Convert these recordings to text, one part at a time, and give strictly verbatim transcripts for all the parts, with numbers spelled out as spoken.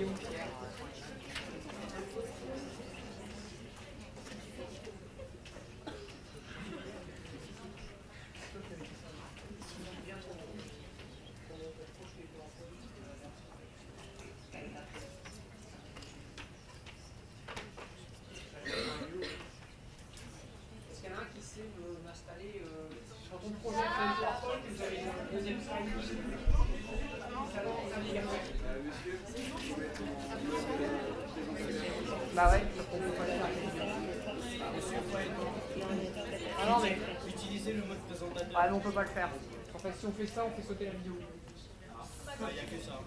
Bah ouais. Ah non mais utiliser le mode présentateur. ah mais on peut pas le faire. En fait si on fait ça on fait sauter la vidéo. Il n'y a que ça.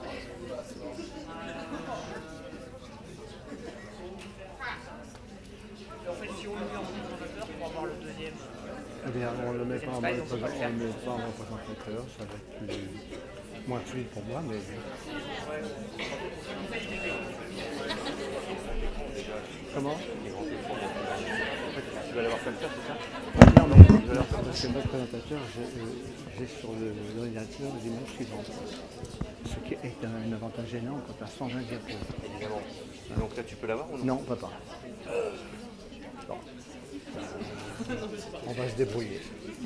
En fait si on le met en présentateur pour avoir le deuxième. Eh bien, on ne le met pas en mode présentateur, ça va être plus, moins fluide pour moi, mais... Comment? Tu vas l'avoir comme ça, c'est ça? Non, mais parce que le mode présentateur, j'ai sur l'ordinateur l'image suivante. Ce qui est un, un avantage énorme quand tu as cent vingt diapos. Évidemment. Et donc là, tu peux l'avoir ou non? Non, on ne peut pas. Bon. On va se débrouiller.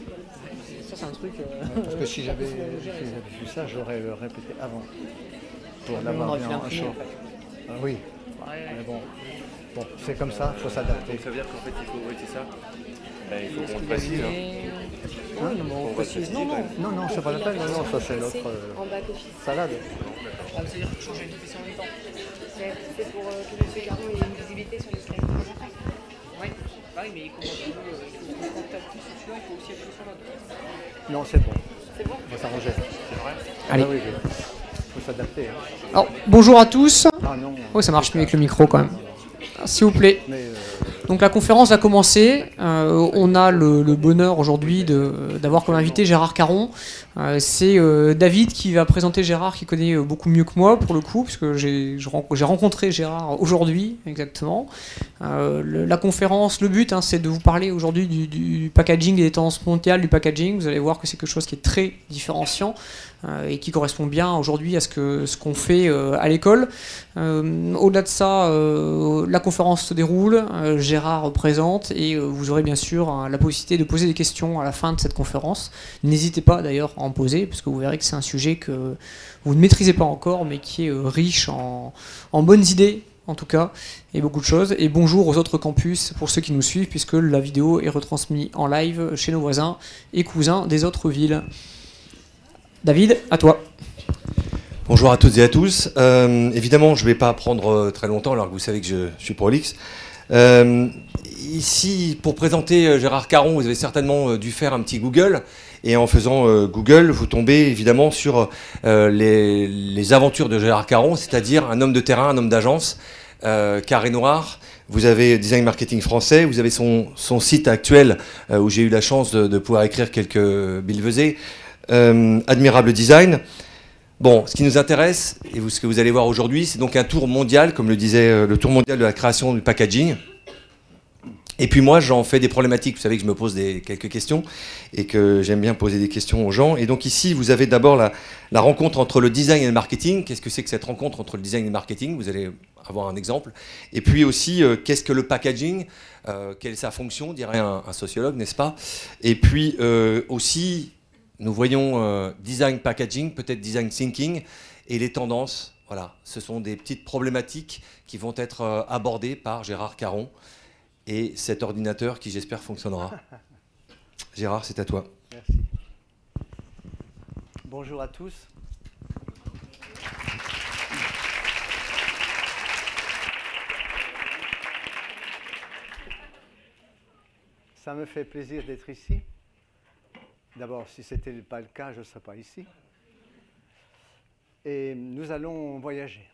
Ça c'est un truc... Euh... Parce que si j'avais si vu ça, j'aurais répété avant. Pour Ah, l'avoir bien en en chaud. fait. Ah, oui, Ouais. mais bon, bon c'est comme ça, il faut s'adapter. Donc ça veut dire qu'en fait, il faut... Oui, c'est ça. Ben, il faut Est-ce qu'on le qu'il a précise. Hein. mis- Hein, non, mais on On va précise. préciser Non, quand non. même. Non, non, c'est pas la peine, non, non, ça c'est l'autre En back office. salade. Ah, c'est-à-dire qu'il faut changer de P C en même temps. C'est c'est pour euh, que M. Caron ait une visibilité sur les slides. Oui, bah oui, mais comment tu veux, il faut qu'on contacte plus sur celui-là, il faut aussi appuyer sur l'autre. Non, c'est bon, C'est bon? on va s'arranger. C'est vrai? Allez. Ah oui, il faut s'adapter. Hein. Alors, bonjour à tous. Ah non. Oh, ça marche mieux avec le micro quand même. S'il vous plaît. Mais euh, Donc la conférence va commencer. Euh, on a le, le bonheur aujourd'hui de- d'avoir comme invité Gérard Caron. Euh, c'est euh, David qui va présenter Gérard, qui connaît euh, beaucoup mieux que moi pour le coup, puisque j'ai je ren- j'ai rencontré Gérard aujourd'hui exactement. Euh, le- la conférence, le but, hein, c'est de vous parler aujourd'hui du, du packaging et des tendances mondiales du packaging. Vous allez voir que c'est quelque chose qui est très différenciant euh, et qui correspond bien aujourd'hui à ce que ce qu'on fait euh, à l'école. Euh, Au-delà de ça, euh, la conférence se déroule, euh, Gérard présente et euh, vous aurez bien sûr hein, la possibilité de poser des questions à la fin de cette conférence. N'hésitez pas d'ailleurs à en poser parce que vous verrez que c'est un sujet que vous ne maîtrisez pas encore mais qui est euh, riche en, en bonnes idées en tout cas et beaucoup de choses. Et bonjour aux autres campus pour ceux qui nous suivent puisque la vidéo est retransmise en live chez nos voisins et cousins des autres villes. David, à toi. Bonjour à toutes et à tous. Euh, évidemment, je ne vais pas prendre euh, très longtemps, alors que vous savez que je, je suis prolixe. Euh, ici, pour présenter euh, Gérard Caron, vous avez certainement euh, dû faire un petit Google. Et en faisant euh, Google, vous tombez évidemment sur euh, les, les aventures de Gérard Caron, c'est-à-dire un homme de terrain, un homme d'agence, euh, carré noir. Vous avez Design Marketing Français, vous avez son, son site actuel euh, où j'ai eu la chance de, de pouvoir écrire quelques billevesées. Euh, Admirable Design. Bon, ce qui nous intéresse, et vous, ce que vous allez voir aujourd'hui, c'est donc un tour mondial, comme le disait euh, le tour mondial de la création du packaging. Et puis moi, j'en fais des problématiques. Vous savez que je me pose des, quelques questions et que j'aime bien poser des questions aux gens. Et donc ici, vous avez d'abord la, la rencontre entre le design et le marketing. Qu'est-ce que c'est que cette rencontre entre le design et le marketing? Vous allez avoir un exemple. Et puis aussi, euh, qu'est-ce que le packaging? euh, Quelle est sa fonction, dirait un, un sociologue, n'est-ce pas? Et puis euh, aussi... Nous voyons euh, design packaging, peut-être design thinking, et les tendances. Voilà, ce sont des petites problématiques qui vont être euh, abordées par Gérard Caron et cet ordinateur qui, j'espère, fonctionnera. Gérard, c'est à toi. merci. Bonjour à tous. Ça me fait plaisir d'être ici. D'abord, si ce n'était pas le cas, je ne serais pas ici. Et nous allons voyager.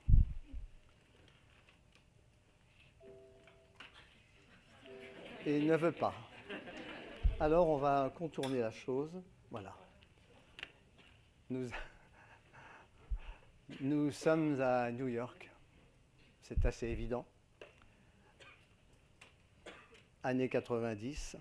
Et il ne veut pas. Alors, on va contourner la chose. Voilà. Nous, nous sommes à New York. C'est assez évident. Années quatre-vingt-dix.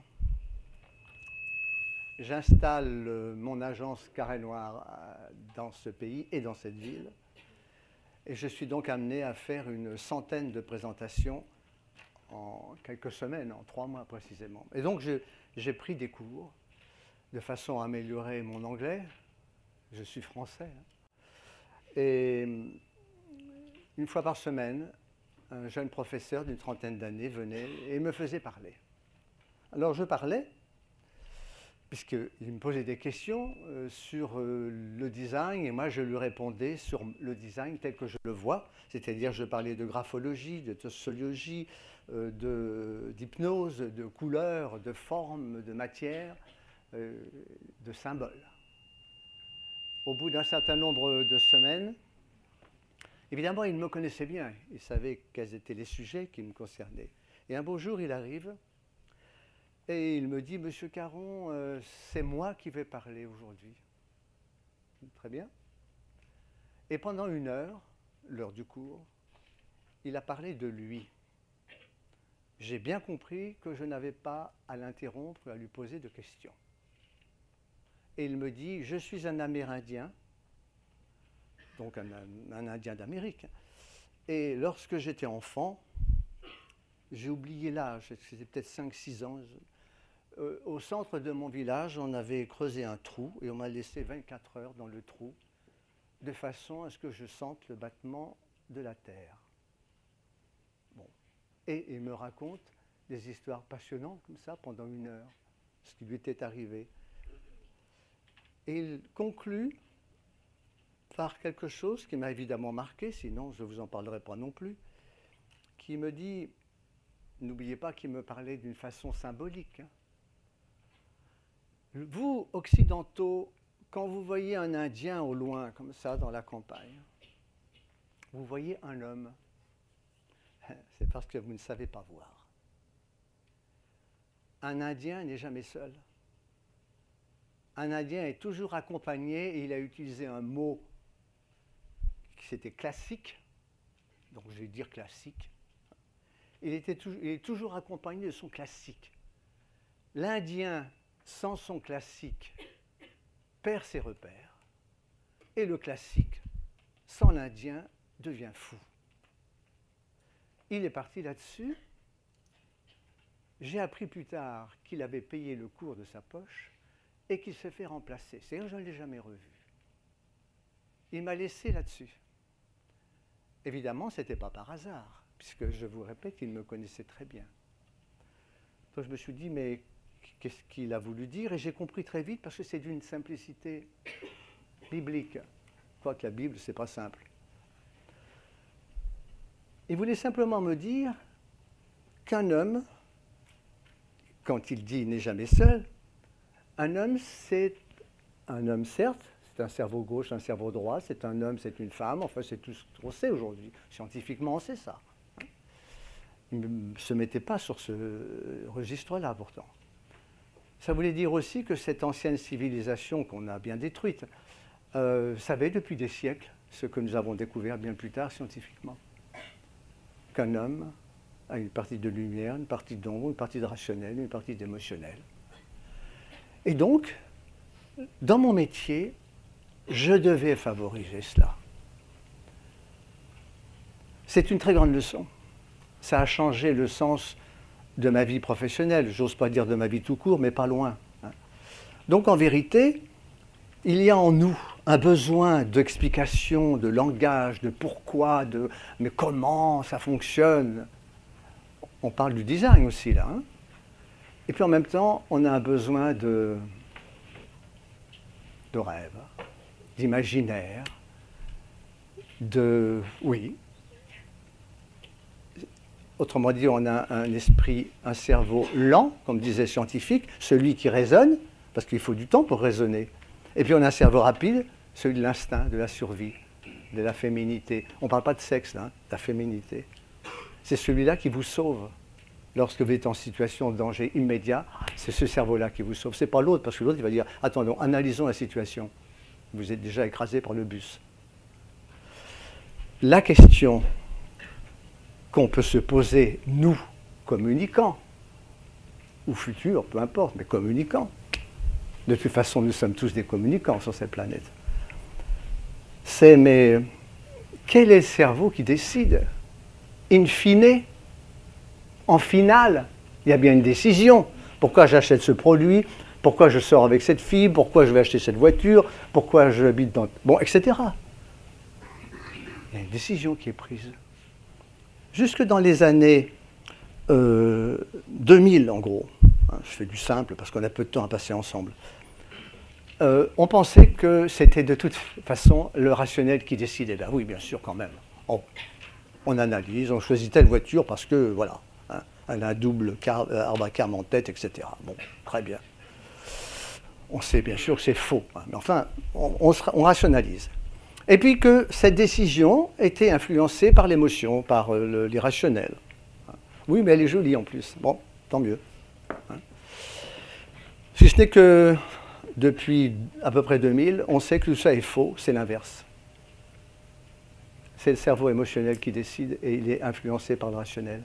J'installe euh, mon agence Carré Noir euh, dans ce pays et dans cette ville. Et je suis donc amené à faire une centaine de présentations en quelques semaines, en trois mois précisément. Et donc j'ai pris des cours de façon à améliorer mon anglais. Je suis français. Hein. Et une fois par semaine, un jeune professeur d'une trentaine d'années venait et me faisait parler. Alors je parlais, puisqu'il me posait des questions euh, sur euh, le design, et moi je lui répondais sur le design tel que je le vois, c'est-à-dire je parlais de graphologie, de sociologie, euh, d'hypnose, de, de couleurs, de formes, de matière, euh, de symboles. Au bout d'un certain nombre de semaines, évidemment il me connaissait bien, il savait quels étaient les sujets qui me concernaient. Et un beau jour il arrive, et il me dit, Monsieur Caron, euh, c'est moi qui vais parler aujourd'hui. Très bien. Et pendant une heure, l'heure du cours, il a parlé de lui. J'ai bien compris que je n'avais pas à l'interrompre et à lui poser de questions. Et il me dit, je suis un Amérindien, donc un, un Indien d'Amérique. Et lorsque j'étais enfant, j'ai oublié l'âge, c'était peut-être cinq six ans, Euh, au centre de mon village, on avait creusé un trou et on m'a laissé vingt-quatre heures dans le trou, de façon à ce que je sente le battement de la terre. Bon. Et il me raconte des histoires passionnantes comme ça pendant une heure, ce qui lui était arrivé. Et il conclut par quelque chose qui m'a évidemment marqué, sinon je ne vous en parlerai pas non plus, qui me dit, n'oubliez pas qu'il me parlait d'une façon symbolique, hein. Vous, occidentaux, quand vous voyez un Indien au loin, comme ça, dans la campagne, vous voyez un homme. C'est parce que vous ne savez pas voir. Un Indien n'est jamais seul. Un Indien est toujours accompagné, et il a utilisé un mot qui était classique, donc je vais dire classique. Il, était toujours, il est toujours accompagné de son classique. L'Indien, sans son classique, perd ses repères. Et le classique, sans l'Indien, devient fou. Il est parti là-dessus. J'ai appris plus tard qu'il avait payé le cours de sa poche et qu'il s'est fait remplacer. C'est-à-dire que je ne l'ai jamais revu. Il m'a laissé là-dessus. Évidemment, ce n'était pas par hasard, puisque je vous répète, il me connaissait très bien. Donc je me suis dit, mais qu'est-ce qu'il a voulu dire? Et j'ai compris très vite, parce que c'est d'une simplicité biblique. Quoique la Bible, ce n'est pas simple. Il voulait simplement me dire qu'un homme, quand il dit « n'est jamais seul », un homme, c'est un homme, certes, c'est un cerveau gauche, un cerveau droit, c'est un homme, c'est une femme, enfin c'est tout ce qu'on sait aujourd'hui. Scientifiquement, on sait ça. Il ne se mettait pas sur ce registre-là, pourtant. Ça voulait dire aussi que cette ancienne civilisation qu'on a bien détruite euh, savait depuis des siècles ce que nous avons découvert bien plus tard scientifiquement. Qu'un homme a une partie de lumière, une partie d'ombre, une partie de rationnel, une partie d'émotionnel. Et donc, dans mon métier, je devais favoriser cela. C'est une très grande leçon. Ça a changé le sens de ma vie professionnelle. J'ose pas dire de ma vie tout court, mais pas loin. Donc en vérité, il y a en nous un besoin d'explication, de langage, de pourquoi, de mais comment ça fonctionne. On parle du design aussi là. Hein. Et puis en même temps, on a un besoin de, de rêve, d'imaginaire, de... oui. Autrement dit, on a un esprit, un cerveau lent, comme disait le scientifique, celui qui raisonne, parce qu'il faut du temps pour raisonner. Et puis on a un cerveau rapide, celui de l'instinct, de la survie, de la féminité. On ne parle pas de sexe, là, hein, de la féminité. C'est celui-là qui vous sauve. Lorsque vous êtes en situation de danger immédiat, c'est ce cerveau-là qui vous sauve. Ce n'est pas l'autre, parce que l'autre, il va dire « Attendons, analysons la situation. Vous êtes déjà écrasé par le bus. » La question qu'on peut se poser, nous, communicants, ou futurs, peu importe, mais communicants. De toute façon, nous sommes tous des communicants sur cette planète. C'est, mais quel est le cerveau qui décide? In fine, en finale, il y a bien une décision. Pourquoi j'achète ce produit? Pourquoi je sors avec cette fille? Pourquoi je vais acheter cette voiture? Pourquoi je habite dans... Bon, et cetera. Il y a une décision qui est prise. Jusque dans les années euh, deux mille, en gros, hein, je fais du simple parce qu'on a peu de temps à passer ensemble, euh, on pensait que c'était de toute façon le rationnel qui décidait. Ben oui, bien sûr, quand même. On, on analyse, on choisit telle voiture parce que, voilà, hein, elle a un double car, euh, arbre à carme en tête, et cetera. Bon, très bien. On sait bien sûr que c'est faux, hein, mais enfin, on, on, on rationalise. Et puis que cette décision était influencée par l'émotion, par euh, l'irrationnel. Oui, mais elle est jolie en plus. Bon, tant mieux. Hein. Si ce n'est que depuis à peu près deux mille, on sait que tout ça est faux, c'est l'inverse. C'est le cerveau émotionnel qui décide et il est influencé par le rationnel.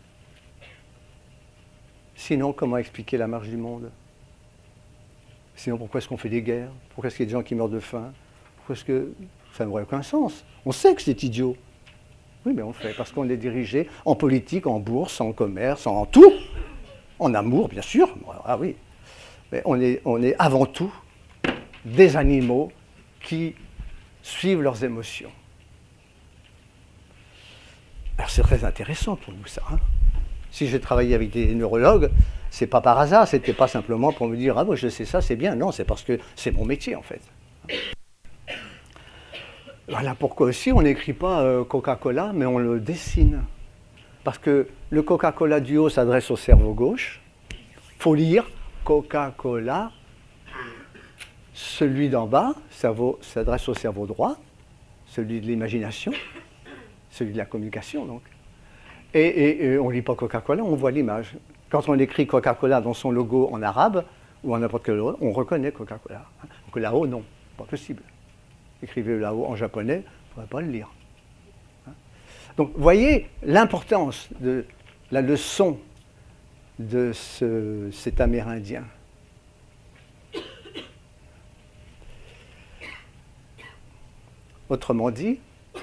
Sinon, comment expliquer la marche du monde? Sinon, pourquoi est-ce qu'on fait des guerres? Pourquoi est-ce qu'il y a des gens qui meurent de faim? Pourquoi est-ce que... Ça n'aurait aucun sens. On sait que c'est idiot. Oui, mais on le fait parce qu'on est dirigé en politique, en bourse, en commerce, en tout. En amour, bien sûr. Ah oui. Mais on est, on est avant tout des animaux qui suivent leurs émotions. Alors c'est très intéressant pour nous ça. Hein. Si j'ai travaillé avec des neurologues, c'est pas par hasard, c'était pas simplement pour me dire ah moi je sais ça, c'est bien. Non, c'est parce que c'est mon métier en fait. Voilà pourquoi aussi on n'écrit pas euh, Coca-Cola, mais on le dessine. Parce que le Coca-Cola du haut s'adresse au cerveau gauche. Il faut lire Coca-Cola. Celui d'en bas s'adresse au cerveau droit, celui de l'imagination, celui de la communication donc. Et, et, et on ne lit pas Coca-Cola, on voit l'image. Quand on écrit Coca-Cola dans son logo en arabe ou en n'importe quel autre, on reconnaît Coca-Cola. Donc là-haut, non, pas possible. Écrivez là-haut en japonais, on ne pourrait pas le lire. Donc, voyez l'importance de la leçon de ce, cet Amérindien. Autrement dit,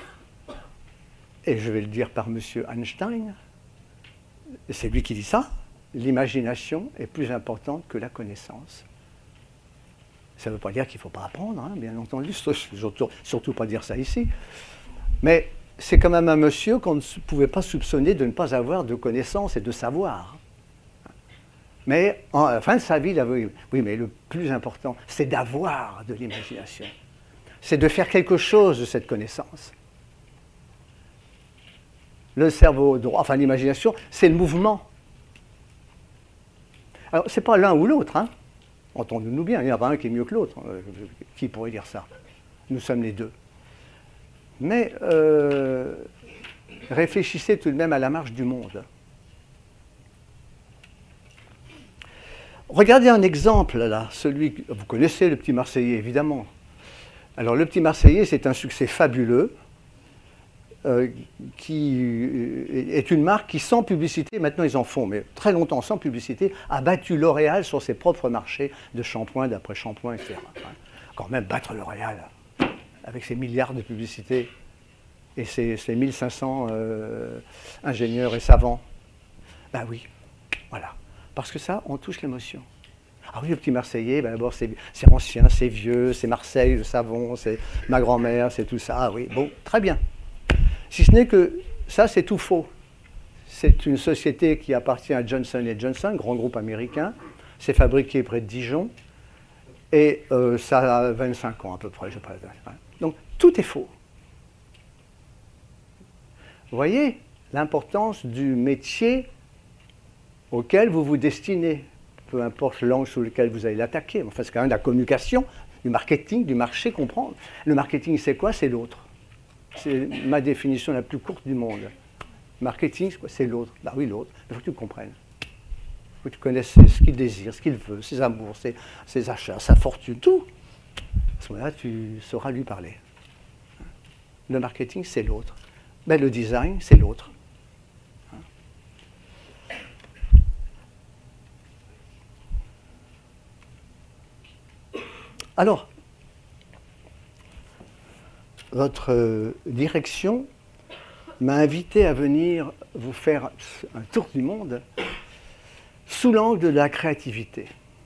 et je vais le dire par M. Einstein, c'est lui qui dit ça, l'imagination est plus importante que la connaissance. Ça ne veut pas dire qu'il ne faut pas apprendre, hein, bien entendu, surtout, surtout pas dire ça ici. Mais c'est quand même un monsieur qu'on ne pouvait pas soupçonner de ne pas avoir de connaissances et de savoir. Mais en la fin de sa vie, il avait, oui, mais le plus important, c'est d'avoir de l'imagination. C'est de faire quelque chose de cette connaissance. Le cerveau droit, enfin l'imagination, c'est le mouvement. Alors, ce n'est pas l'un ou l'autre, hein. Entendons-nous bien, il n'y en a pas un qui est mieux que l'autre. Qui pourrait dire ça? Nous sommes les deux. Mais euh, réfléchissez tout de même à la marche du monde. Regardez un exemple là, celui que vous connaissez, le Petit Marseillais, évidemment. Alors le Petit Marseillais, c'est un succès fabuleux, euh, qui est une marque qui, sans publicité, maintenant ils en font, mais très longtemps sans publicité, a battu L'Oréal sur ses propres marchés de shampoing, d'après-shampoing, et cetera. Quand même battre L'Oréal, avec ses milliards de publicités et ses, ses mille cinq cents euh, ingénieurs et savants. Ben oui, voilà. Parce que ça, on touche l'émotion. Ah oui, le Petit Marseillais, ben d'abord c'est ancien, c'est vieux, c'est Marseille, le savon, c'est ma grand-mère, c'est tout ça. Ah oui, bon, très bien. Si ce n'est que ça, c'est tout faux. C'est une société qui appartient à Johnson and Johnson, grand groupe américain. C'est fabriqué près de Dijon. Et euh, ça a vingt-cinq ans à peu près, je pense. Donc, tout est faux. Vous voyez l'importance du métier auquel vous vous destinez. Peu importe l'angle sur lequel vous allez l'attaquer. Enfin, c'est quand même de la communication, du marketing, du marché, comprendre. Le marketing, c'est quoi? C'est l'autre. C'est ma définition la plus courte du monde. Marketing, c'est l'autre. Bah oui, l'autre. Il faut que tu le comprennes. Il faut que tu connaisses ce qu'il désire, ce qu'il veut, ses amours, ses, ses achats, sa fortune, tout. À ce moment-là, tu sauras lui parler. Le marketing, c'est l'autre. Ben, le design, c'est l'autre. Alors, votre euh, direction m'a invité à venir vous faire un tour du monde sous l'angle de la créativité.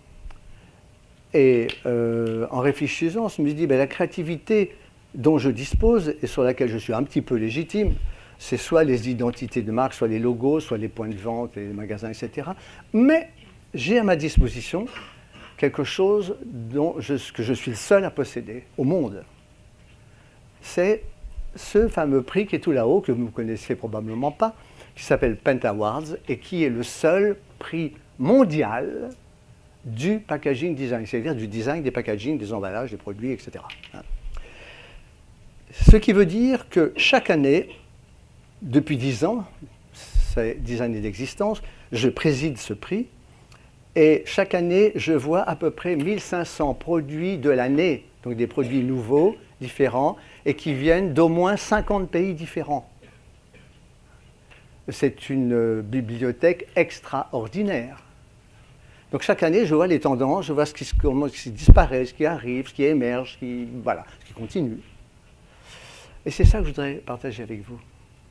Et euh, en réfléchissant, je me suis dit, ben, la créativité dont je dispose et sur laquelle je suis un petit peu légitime, c'est soit les identités de marque, soit les logos, soit les points de vente, les magasins, et cetera. Mais j'ai à ma disposition quelque chose dont je, que je suis le seul à posséder au monde. C'est ce fameux prix qui est tout là-haut, que vous ne connaissez probablement pas, qui s'appelle Pent Awards et qui est le seul prix mondial du packaging design, c'est-à-dire du design des packaging, des emballages, des produits, et cetera. Ce qui veut dire que chaque année, depuis dix ans, c'est dix années d'existence, je préside ce prix et chaque année, je vois à peu près mille cinq cents produits de l'année, donc des produits nouveaux, différents, et qui viennent d'au moins cinquante pays différents. C'est une bibliothèque extraordinaire. Donc chaque année, je vois les tendances, je vois ce qui, comment, ce qui disparaît, ce qui arrive, ce qui émerge, ce qui, voilà, ce qui continue. Et c'est ça que je voudrais partager avec vous.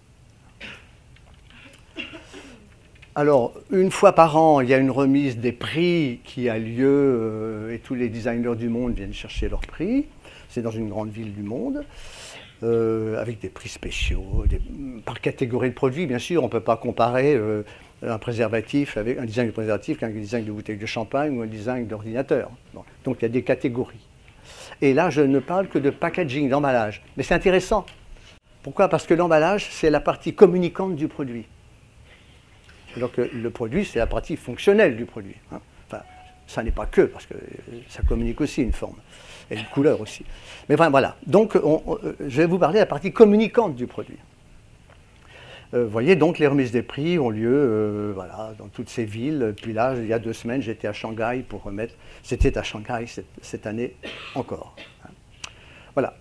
Alors, une fois par an, il y a une remise des prix qui a lieu euh, et tous les designers du monde viennent chercher leurs prix. C'est dans une grande ville du monde, euh, avec des prix spéciaux, des, par catégorie de produits. Bien sûr, on ne peut pas comparer euh, un préservatif avec un design de préservatif avec un design de bouteille de champagne ou un design d'ordinateur. Bon. Donc, il y a des catégories. Et là, je ne parle que de packaging, d'emballage. Mais c'est intéressant. Pourquoi? Parce que l'emballage, c'est la partie communicante du produit. Alors que le produit, c'est la partie fonctionnelle du produit. Hein. Enfin, ça n'est pas que, parce que ça communique aussi une forme, et une couleur aussi. Mais enfin, voilà. Donc, on, on, je vais vous parler de la partie communicante du produit. Vous euh, voyez, donc, les remises des prix ont lieu euh, voilà, dans toutes ces villes. Puis là, il y a deux semaines, j'étais à Shanghai pour remettre... C'était à Shanghai cette, cette année encore. Hein. Voilà.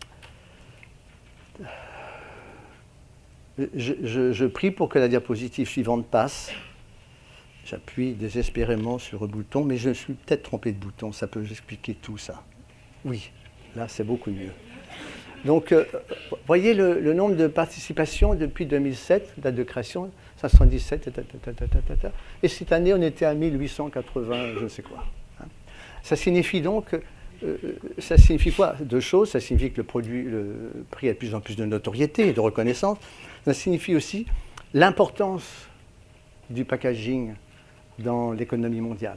Je, je, je prie pour que la diapositive suivante passe. J'appuie désespérément sur le bouton, mais je me suis peut-être trompé de bouton. Ça peut expliquer tout ça. Oui, là, c'est beaucoup mieux. Donc, euh, voyez le, le nombre de participations depuis deux mille sept, date de création, cinq cent dix-sept, ta, ta, ta, ta, ta, ta, ta. Et cette année, on était à mille huit cent quatre-vingts, je ne sais quoi. Hein. Ça signifie donc, euh, ça signifie quoi? Deux choses. Ça signifie que le produit, le prix a de plus en plus de notoriété et de reconnaissance. Ça signifie aussi l'importance du packaging dans l'économie mondiale.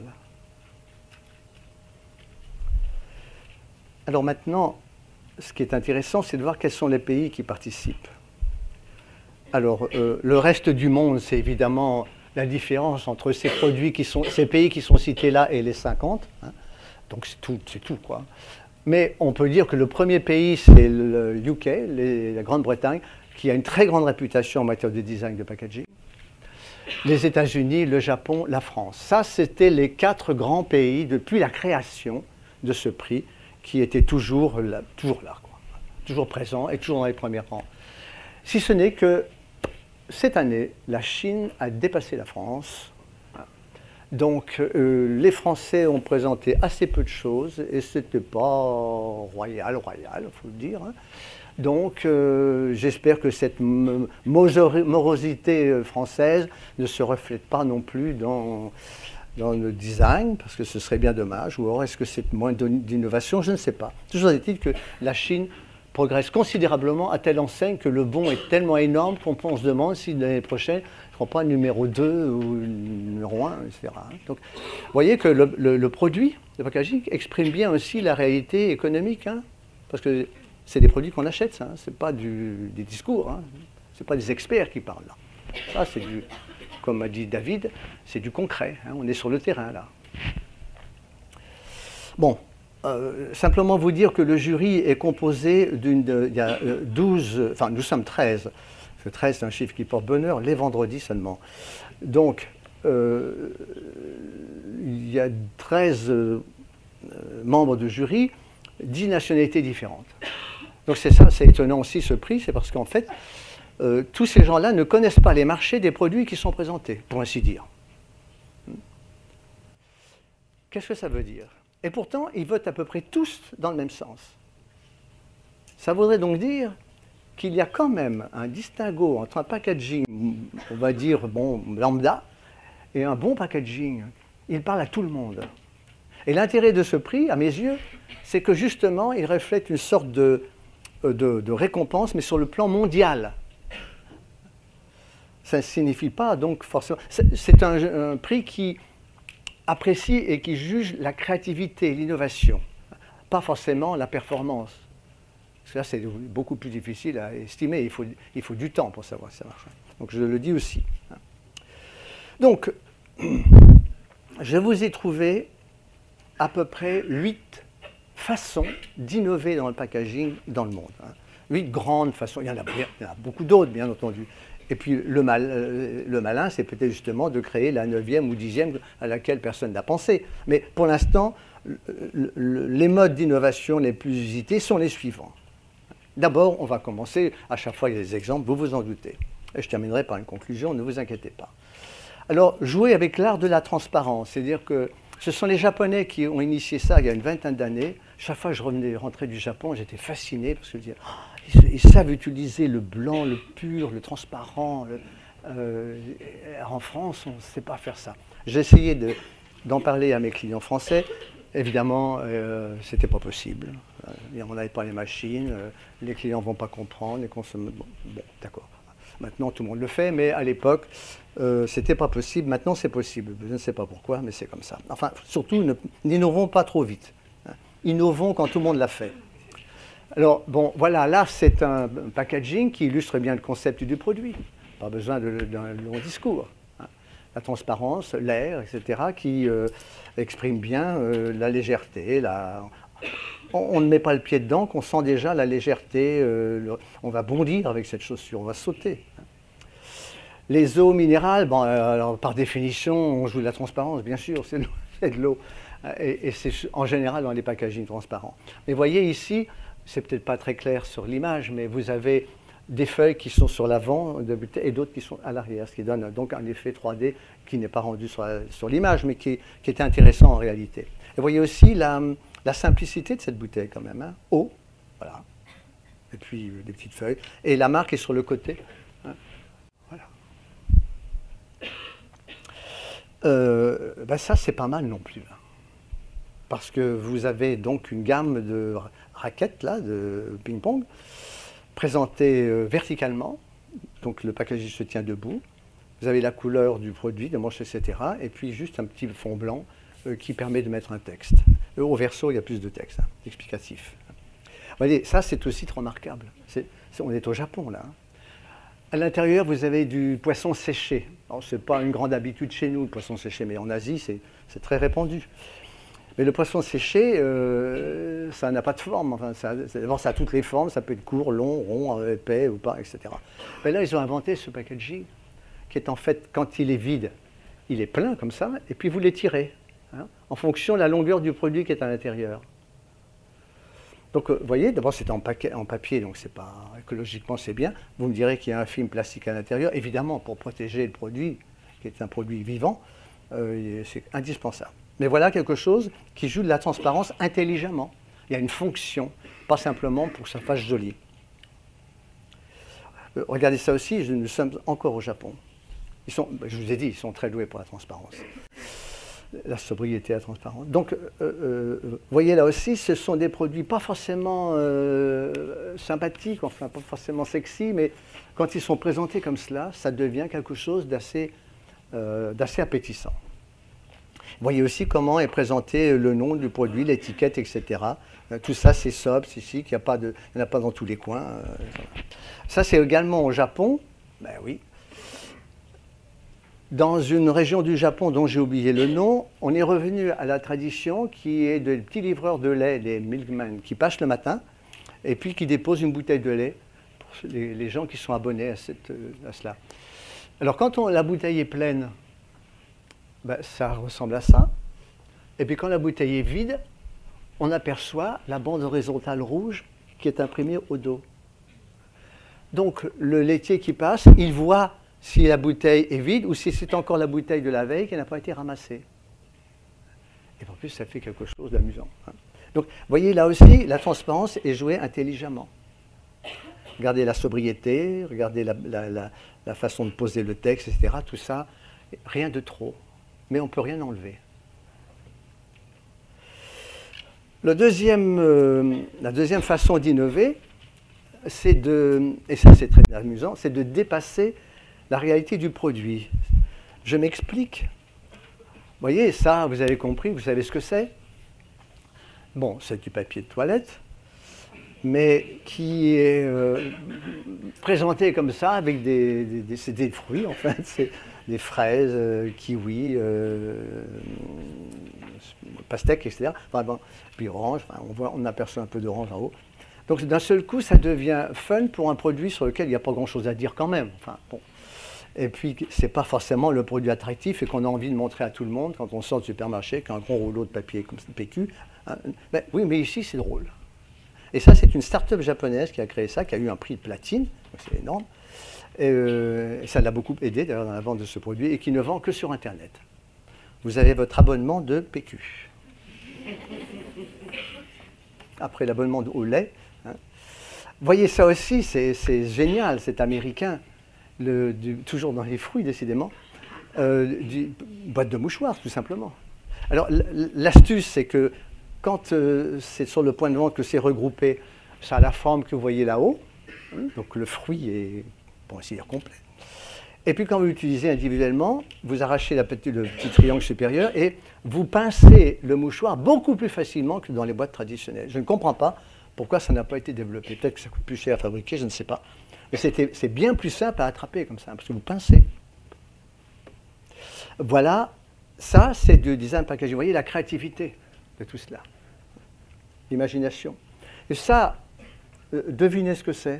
Alors maintenant, ce qui est intéressant, c'est de voir quels sont les pays qui participent. Alors, euh, le reste du monde, c'est évidemment la différence entre ces produits qui sont, ces pays qui sont cités là et les cinquante. Hein. Donc c'est tout, c'est tout, quoi. Mais on peut dire que le premier pays, c'est le U K, les, la Grande-Bretagne, qui a une très grande réputation en matière de design de packaging. Les États-Unis, le Japon, la France. Ça, c'était les quatre grands pays depuis la création de ce prix, qui étaient toujours là, toujours là, quoi. Toujours présents et toujours dans les premiers rangs. Si ce n'est que cette année, la Chine a dépassé la France. Donc, euh, les Français ont présenté assez peu de choses et ce n'était pas royal, royal, il faut le dire. Hein. Donc, euh, j'espère que cette morosité française ne se reflète pas non plus dans, dans le design, parce que ce serait bien dommage. Ou alors, est-ce que c'est moins d'innovation? Je ne sais pas. Toujours est-il que la Chine progresse considérablement à telle enseigne que le bond est tellement énorme qu'on se demande si l'année prochaine, je ne prends pas numéro deux ou numéro un, et cetera. Donc, vous voyez que le, le, le produit, le packaging, exprime bien aussi la réalité économique, hein, parce que c'est des produits qu'on achète, ça, hein, ce n'est pas du, des discours, hein, ce n'est pas des experts qui parlent là. Ça, c'est du, comme a dit David, c'est du concret, hein, on est sur le terrain là. Bon. Euh, simplement vous dire que le jury est composé d'une... Il y a douze... Enfin, nous sommes treize. Parce que treize, c'est un chiffre qui porte bonheur, les vendredis seulement. Donc, euh, il y a treize euh, membres de jury, dix nationalités différentes. Donc c'est ça, c'est étonnant aussi ce prix, c'est parce qu'en fait, euh, tous ces gens-là ne connaissent pas les marchés des produits qui sont présentés, pour ainsi dire. Qu'est-ce que ça veut dire? Et pourtant, ils votent à peu près tous dans le même sens. Ça voudrait donc dire qu'il y a quand même un distinguo entre un packaging, on va dire, bon, lambda, et un bon packaging. Il parle à tout le monde. Et l'intérêt de ce prix, à mes yeux, c'est que justement, il reflète une sorte de, de, de récompense, mais sur le plan mondial. Ça ne signifie pas, donc, forcément... C'est un, un prix qui apprécie et qui juge la créativité, l'innovation, pas forcément la performance. Parce que là, c'est beaucoup plus difficile à estimer. Il faut, il faut du temps pour savoir si ça marche. Donc, je le dis aussi. Donc, je vous ai trouvé à peu près huit façons d'innover dans le packaging dans le monde. Huit grandes façons. Il y en a, il y en a beaucoup d'autres, bien entendu. Et puis, le, mal, le malin, c'est peut-être justement de créer la neuvième ou dixième à laquelle personne n'a pensé. Mais pour l'instant, les modes d'innovation les plus usités sont les suivants. D'abord, on va commencer, à chaque fois il y a des exemples, vous vous en doutez. Et je terminerai par une conclusion, ne vous inquiétez pas. Alors, jouer avec l'art de la transparence, c'est-à-dire que ce sont les Japonais qui ont initié ça il y a une vingtaine d'années. Chaque fois que je revenais, rentrais du Japon, j'étais fasciné parce que je disais, oh, ils, ils savent utiliser le blanc, le pur, le transparent. Le, euh, en France, on ne sait pas faire ça. J'ai essayé de, d'en parler à mes clients français. Évidemment, euh, ce n'était pas possible. Euh, on n'avait pas les machines, euh, les clients ne vont pas comprendre, les consommateurs... Bon, bon d'accord. Maintenant, tout le monde le fait, mais à l'époque, euh, ce n'était pas possible. Maintenant, c'est possible. Je ne sais pas pourquoi, mais c'est comme ça. Enfin, surtout, n'innovons pas trop vite. Hein. Innovons quand tout le monde l'a fait. Alors, bon, voilà, là, c'est un packaging qui illustre bien le concept du produit. Pas besoin d'un long discours. Hein. La transparence, l'air, et cetera, qui euh, exprime bien euh, la légèreté, la... On ne met pas le pied dedans, qu'on sent déjà la légèreté, euh, le, on va bondir avec cette chaussure, on va sauter. Les eaux minérales, bon, alors, par définition, on joue de la transparence, bien sûr, c'est de l'eau, et, et c'est en général dans les packagings transparents. Mais voyez ici, c'est peut-être pas très clair sur l'image, mais vous avez des feuilles qui sont sur l'avant et d'autres qui sont à l'arrière, ce qui donne donc un effet trois D qui n'est pas rendu sur, sur l'image, mais qui, qui est intéressant en réalité. Et vous voyez aussi la... La simplicité de cette bouteille quand même, hein. Eau, voilà, et puis euh, des petites feuilles, et la marque est sur le côté, hein. Voilà. Euh, ben ça c'est pas mal non plus, hein. Parce que vous avez donc une gamme de raquettes là, de ping-pong, présentées euh, verticalement, donc le packaging se tient debout, vous avez la couleur du produit, de manche, et cetera, et puis juste un petit fond blanc euh, qui permet de mettre un texte. Au verso, il y a plus de texte, hein, explicatif. Vous voyez, ça, c'est aussi remarquable. C'est, c'est, on est au Japon, là. Hein. À l'intérieur, vous avez du poisson séché. Ce n'est pas une grande habitude chez nous, le poisson séché, mais en Asie, c'est, c'est très répandu. Mais le poisson séché, euh, ça n'a pas de forme. Enfin, ça, d'abord, ça a toutes les formes. Ça peut être court, long, rond, épais ou pas, et cetera. Mais là, ils ont inventé ce packaging qui est en fait, quand il est vide, il est plein comme ça, et puis vous l'étirez. Hein, en fonction de la longueur du produit qui est à l'intérieur. Donc, vous voyez, d'abord c'est en, en papier, donc c'est pas écologiquement c'est bien. Vous me direz qu'il y a un film plastique à l'intérieur, évidemment pour protéger le produit, qui est un produit vivant, euh, c'est indispensable. Mais voilà quelque chose qui joue de la transparence intelligemment. Il y a une fonction, pas simplement pour que ça fasse joli. Euh, regardez ça aussi, nous sommes encore au Japon. Ils sont, je vous ai dit, ils sont très doués pour la transparence. La sobriété, la transparence. Donc, euh, euh, vous voyez là aussi, ce sont des produits pas forcément euh, sympathiques, enfin pas forcément sexy, mais quand ils sont présentés comme cela, ça devient quelque chose d'assez euh, d'assez appétissant. Vous voyez aussi comment est présenté le nom du produit, l'étiquette, et cetera. Euh, tout ça, c'est sobre, c'est chic, il n'y en a pas dans tous les coins. Euh, ça, c'est également au Japon. Ben oui. Dans une région du Japon dont j'ai oublié le nom, on est revenu à la tradition qui est des petits livreurs de lait, les milkmen, qui passent le matin et puis qui déposent une bouteille de lait pour les, les gens qui sont abonnés à, cette, à cela. Alors quand on, la bouteille est pleine, ben, ça ressemble à ça. Et puis quand la bouteille est vide, on aperçoit la bande horizontale rouge qui est imprimée au dos. Donc le laitier qui passe, il voit si la bouteille est vide ou si c'est encore la bouteille de la veille qui n'a pas été ramassée. Et en plus, ça fait quelque chose d'amusant. Hein. Donc, vous voyez, là aussi, la transparence est jouée intelligemment. Regardez la sobriété, regardez la, la, la, la façon de poser le texte, et cetera. Tout ça, rien de trop, mais on ne peut rien enlever. Le deuxième, euh, la deuxième façon d'innover, c'est de, et ça c'est très amusant, c'est de dépasser la réalité du produit. Je m'explique. Vous voyez, ça, vous avez compris, vous savez ce que c'est? Bon, c'est du papier de toilette, mais qui est euh, présenté comme ça avec des, des, des, c'est des fruits, en fait, c'est des fraises, euh, kiwis, euh, pastèques, et cetera. Enfin, bon, puis orange, enfin, on, voit, on aperçoit un peu d'orange en haut. Donc d'un seul coup, ça devient fun pour un produit sur lequel il n'y a pas grand-chose à dire quand même. Enfin, bon. Et puis, ce n'est pas forcément le produit attractif et qu'on a envie de montrer à tout le monde quand on sort du supermarché qu'un gros rouleau de papier comme P Q. Hein, ben, oui, mais ici, c'est drôle. Et ça, c'est une start-up japonaise qui a créé ça, qui a eu un prix de platine, c'est énorme. Et, euh, et ça l'a beaucoup aidé d'ailleurs dans la vente de ce produit et qui ne vend que sur Internet. Vous avez votre abonnement de P Q. Après l'abonnement au lait. Hein. Voyez ça aussi, c'est génial, c'est américain. Le, du, toujours dans les fruits, décidément. Euh, du, boîte de mouchoirs, tout simplement. Alors, l'astuce, c'est que quand euh, c'est sur le point de vente que c'est regroupé, ça a la forme que vous voyez là-haut. Hein, donc, le fruit est, bon, c'est complet. Et puis, quand vous l'utilisez individuellement, vous arrachez la petite, le petit triangle supérieur et vous pincez le mouchoir beaucoup plus facilement que dans les boîtes traditionnelles. Je ne comprends pas pourquoi ça n'a pas été développé. Peut-être que ça coûte plus cher à fabriquer, je ne sais pas. Mais c'est bien plus simple à attraper comme ça, parce que vous pincez. Voilà, ça c'est du design packaging. Vous voyez la créativité de tout cela. L'imagination. Et ça, euh, devinez ce que c'est.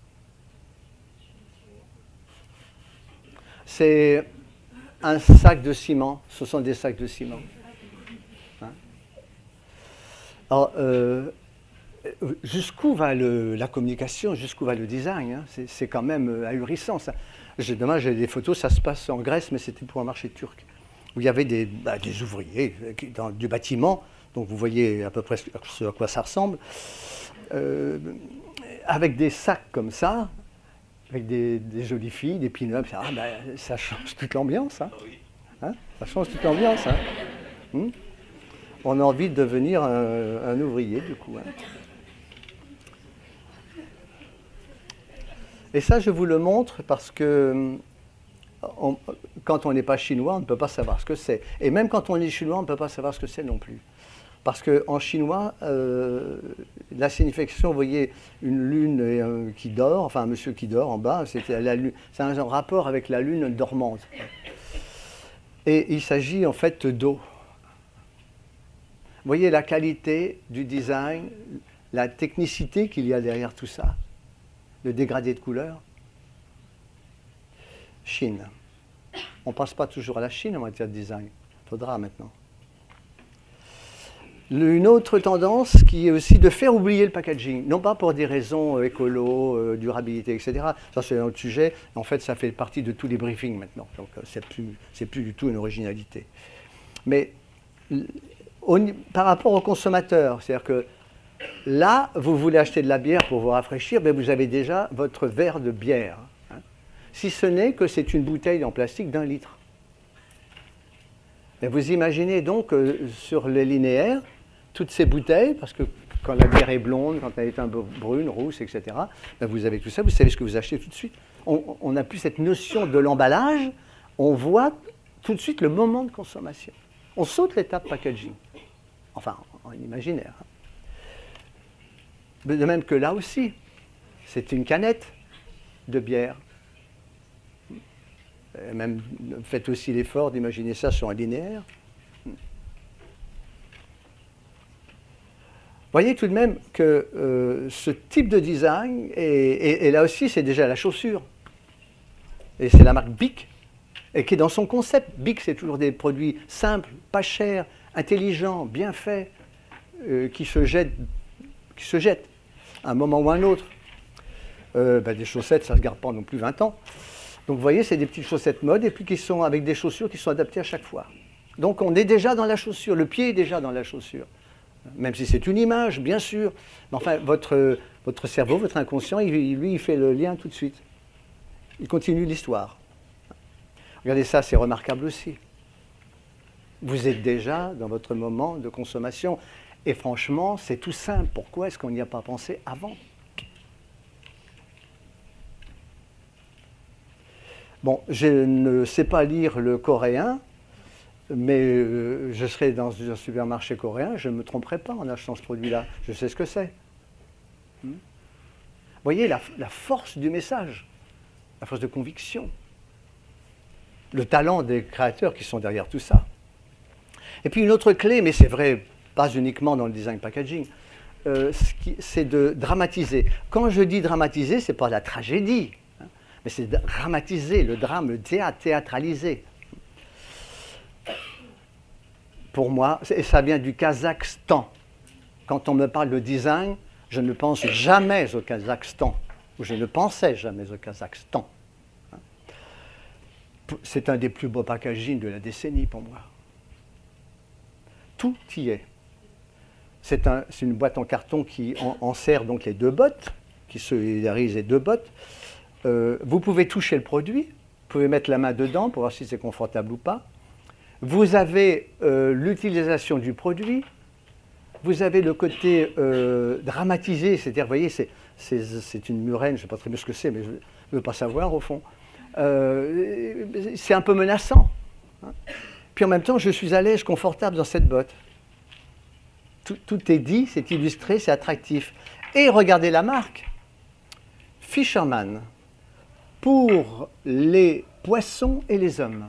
C'est un sac de ciment. Ce sont des sacs de ciment. Hein? Alors, euh, jusqu'où va le, la communication, jusqu'où va le design, hein? C'est quand même ahurissant. Ça. Demain, j'ai des photos, ça se passe en Grèce, mais c'était pour un marché turc, où il y avait des, bah, des ouvriers dans, du bâtiment, donc vous voyez à peu près ce à quoi ça ressemble, euh, avec des sacs comme ça, avec des, des jolies filles, des pin-ups, ah, bah, ça change toute l'ambiance. Hein? Hein? Ça change toute l'ambiance. Hein? Hum? On a envie de devenir un, un ouvrier, du coup. Hein? Et ça, je vous le montre parce que on, quand on n'est pas chinois, on ne peut pas savoir ce que c'est. Et même quand on est chinois, on ne peut pas savoir ce que c'est non plus. Parce qu'en chinois, euh, la signification, vous voyez, une lune euh, qui dort, enfin un monsieur qui dort en bas, c'est un rapport avec la lune dormante. Et il s'agit en fait d'eau. Vous voyez la qualité du design, la technicité qu'il y a derrière tout ça. Le dégradé de couleur. Chine. On ne passe pas toujours à la Chine en matière de design. Il faudra maintenant. Une autre tendance qui est aussi de faire oublier le packaging. Non pas pour des raisons écolo, euh, durabilité, et cetera. Ça, c'est un autre sujet. En fait, ça fait partie de tous les briefings maintenant. Donc, c'est plus, c'est plus du tout une originalité. Mais au, par rapport au consommateur, c'est-à-dire que là, vous voulez acheter de la bière pour vous rafraîchir, ben vous avez déjà votre verre de bière. Hein, si ce n'est que c'est une bouteille en plastique d'un litre. Ben vous imaginez donc euh, sur les linéaires, toutes ces bouteilles, parce que quand la bière est blonde, quand elle est un peu brune, rousse, et cetera, ben vous avez tout ça, vous savez ce que vous achetez tout de suite. On n'a plus cette notion de l'emballage, on voit tout de suite le moment de consommation. On saute l'étape packaging. Enfin, en imaginaire. Hein. De même que là aussi, c'est une canette de bière. Et même faites aussi l'effort d'imaginer ça sur un linéaire. Vous voyez tout de même que euh, ce type de design, et, et, et là aussi c'est déjà la chaussure, et c'est la marque Bic, et qui est dans son concept. Bic, c'est toujours des produits simples, pas chers, intelligents, bien faits, euh, qui se jettent, qui se jettent. À un moment ou à un autre. Euh, ben des chaussettes, ça ne se garde pas non plus vingt ans. Donc vous voyez, c'est des petites chaussettes mode, et puis qui sont avec des chaussures qui sont adaptées à chaque fois. Donc on est déjà dans la chaussure, le pied est déjà dans la chaussure. Même si c'est une image, bien sûr. Mais enfin, votre, Votre cerveau, votre inconscient, il, lui, il fait le lien tout de suite. Il continue l'histoire. Regardez ça, c'est remarquable aussi. Vous êtes déjà dans votre moment de consommation. Et franchement, c'est tout simple. Pourquoi est-ce qu'on n'y a pas pensé avant? Bon, je ne sais pas lire le coréen, mais euh, je serai dans un supermarché coréen, je ne me tromperai pas en achetant ce produit-là. Je sais ce que c'est. Hmm? Vous voyez la, la force du message, la force de conviction, le talent des créateurs qui sont derrière tout ça. Et puis une autre clé, mais c'est vrai, pas uniquement dans le design packaging, euh, c'est de dramatiser. Quand je dis dramatiser, ce n'est pas la tragédie, hein, mais c'est dramatiser, le drame, le théâtre, théâtraliser. Pour moi, et ça vient du Kazakhstan. Quand on me parle de design, je ne pense jamais au Kazakhstan, ou je ne pensais jamais au Kazakhstan. C'est un des plus beaux packaging de la décennie pour moi. Tout y est. C'est un, une boîte en carton qui en, en sert donc les deux bottes, qui solidarise les deux bottes. Euh, vous pouvez toucher le produit, vous pouvez mettre la main dedans pour voir si c'est confortable ou pas. Vous avez euh, l'utilisation du produit, vous avez le côté euh, dramatisé, c'est-à-dire, vous voyez, c'est une murène, je ne sais pas très bien ce que c'est, mais je ne veux pas savoir au fond. Euh, c'est un peu menaçant. Hein. Puis en même temps, je suis à l'aise, confortable dans cette botte. Tout, tout est dit, c'est illustré, c'est attractif. Et regardez la marque, Fisherman, pour les poissons et les hommes.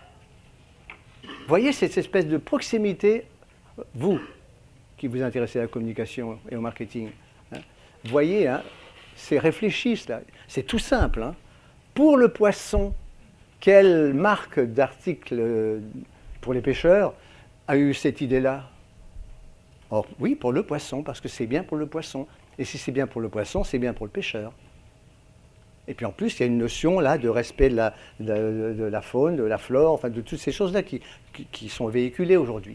Vous voyez cette espèce de proximité, vous qui vous intéressez à la communication et au marketing, hein, vous voyez, hein, c'est réfléchi cela, c'est tout simple. Hein. Pour le poisson, quelle marque d'article pour les pêcheurs a eu cette idée-là? Or, oui, pour le poisson, parce que c'est bien pour le poisson. Et si c'est bien pour le poisson, c'est bien pour le pêcheur. Et puis en plus, il y a une notion là de respect de la, de, de la faune, de la flore, enfin de toutes ces choses-là qui, qui, qui sont véhiculées aujourd'hui.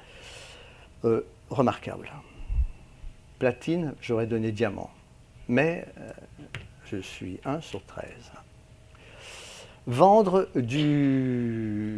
Euh, remarquable. Platine, j'aurais donné diamant. Mais euh, je suis un sur treize. Vendre du,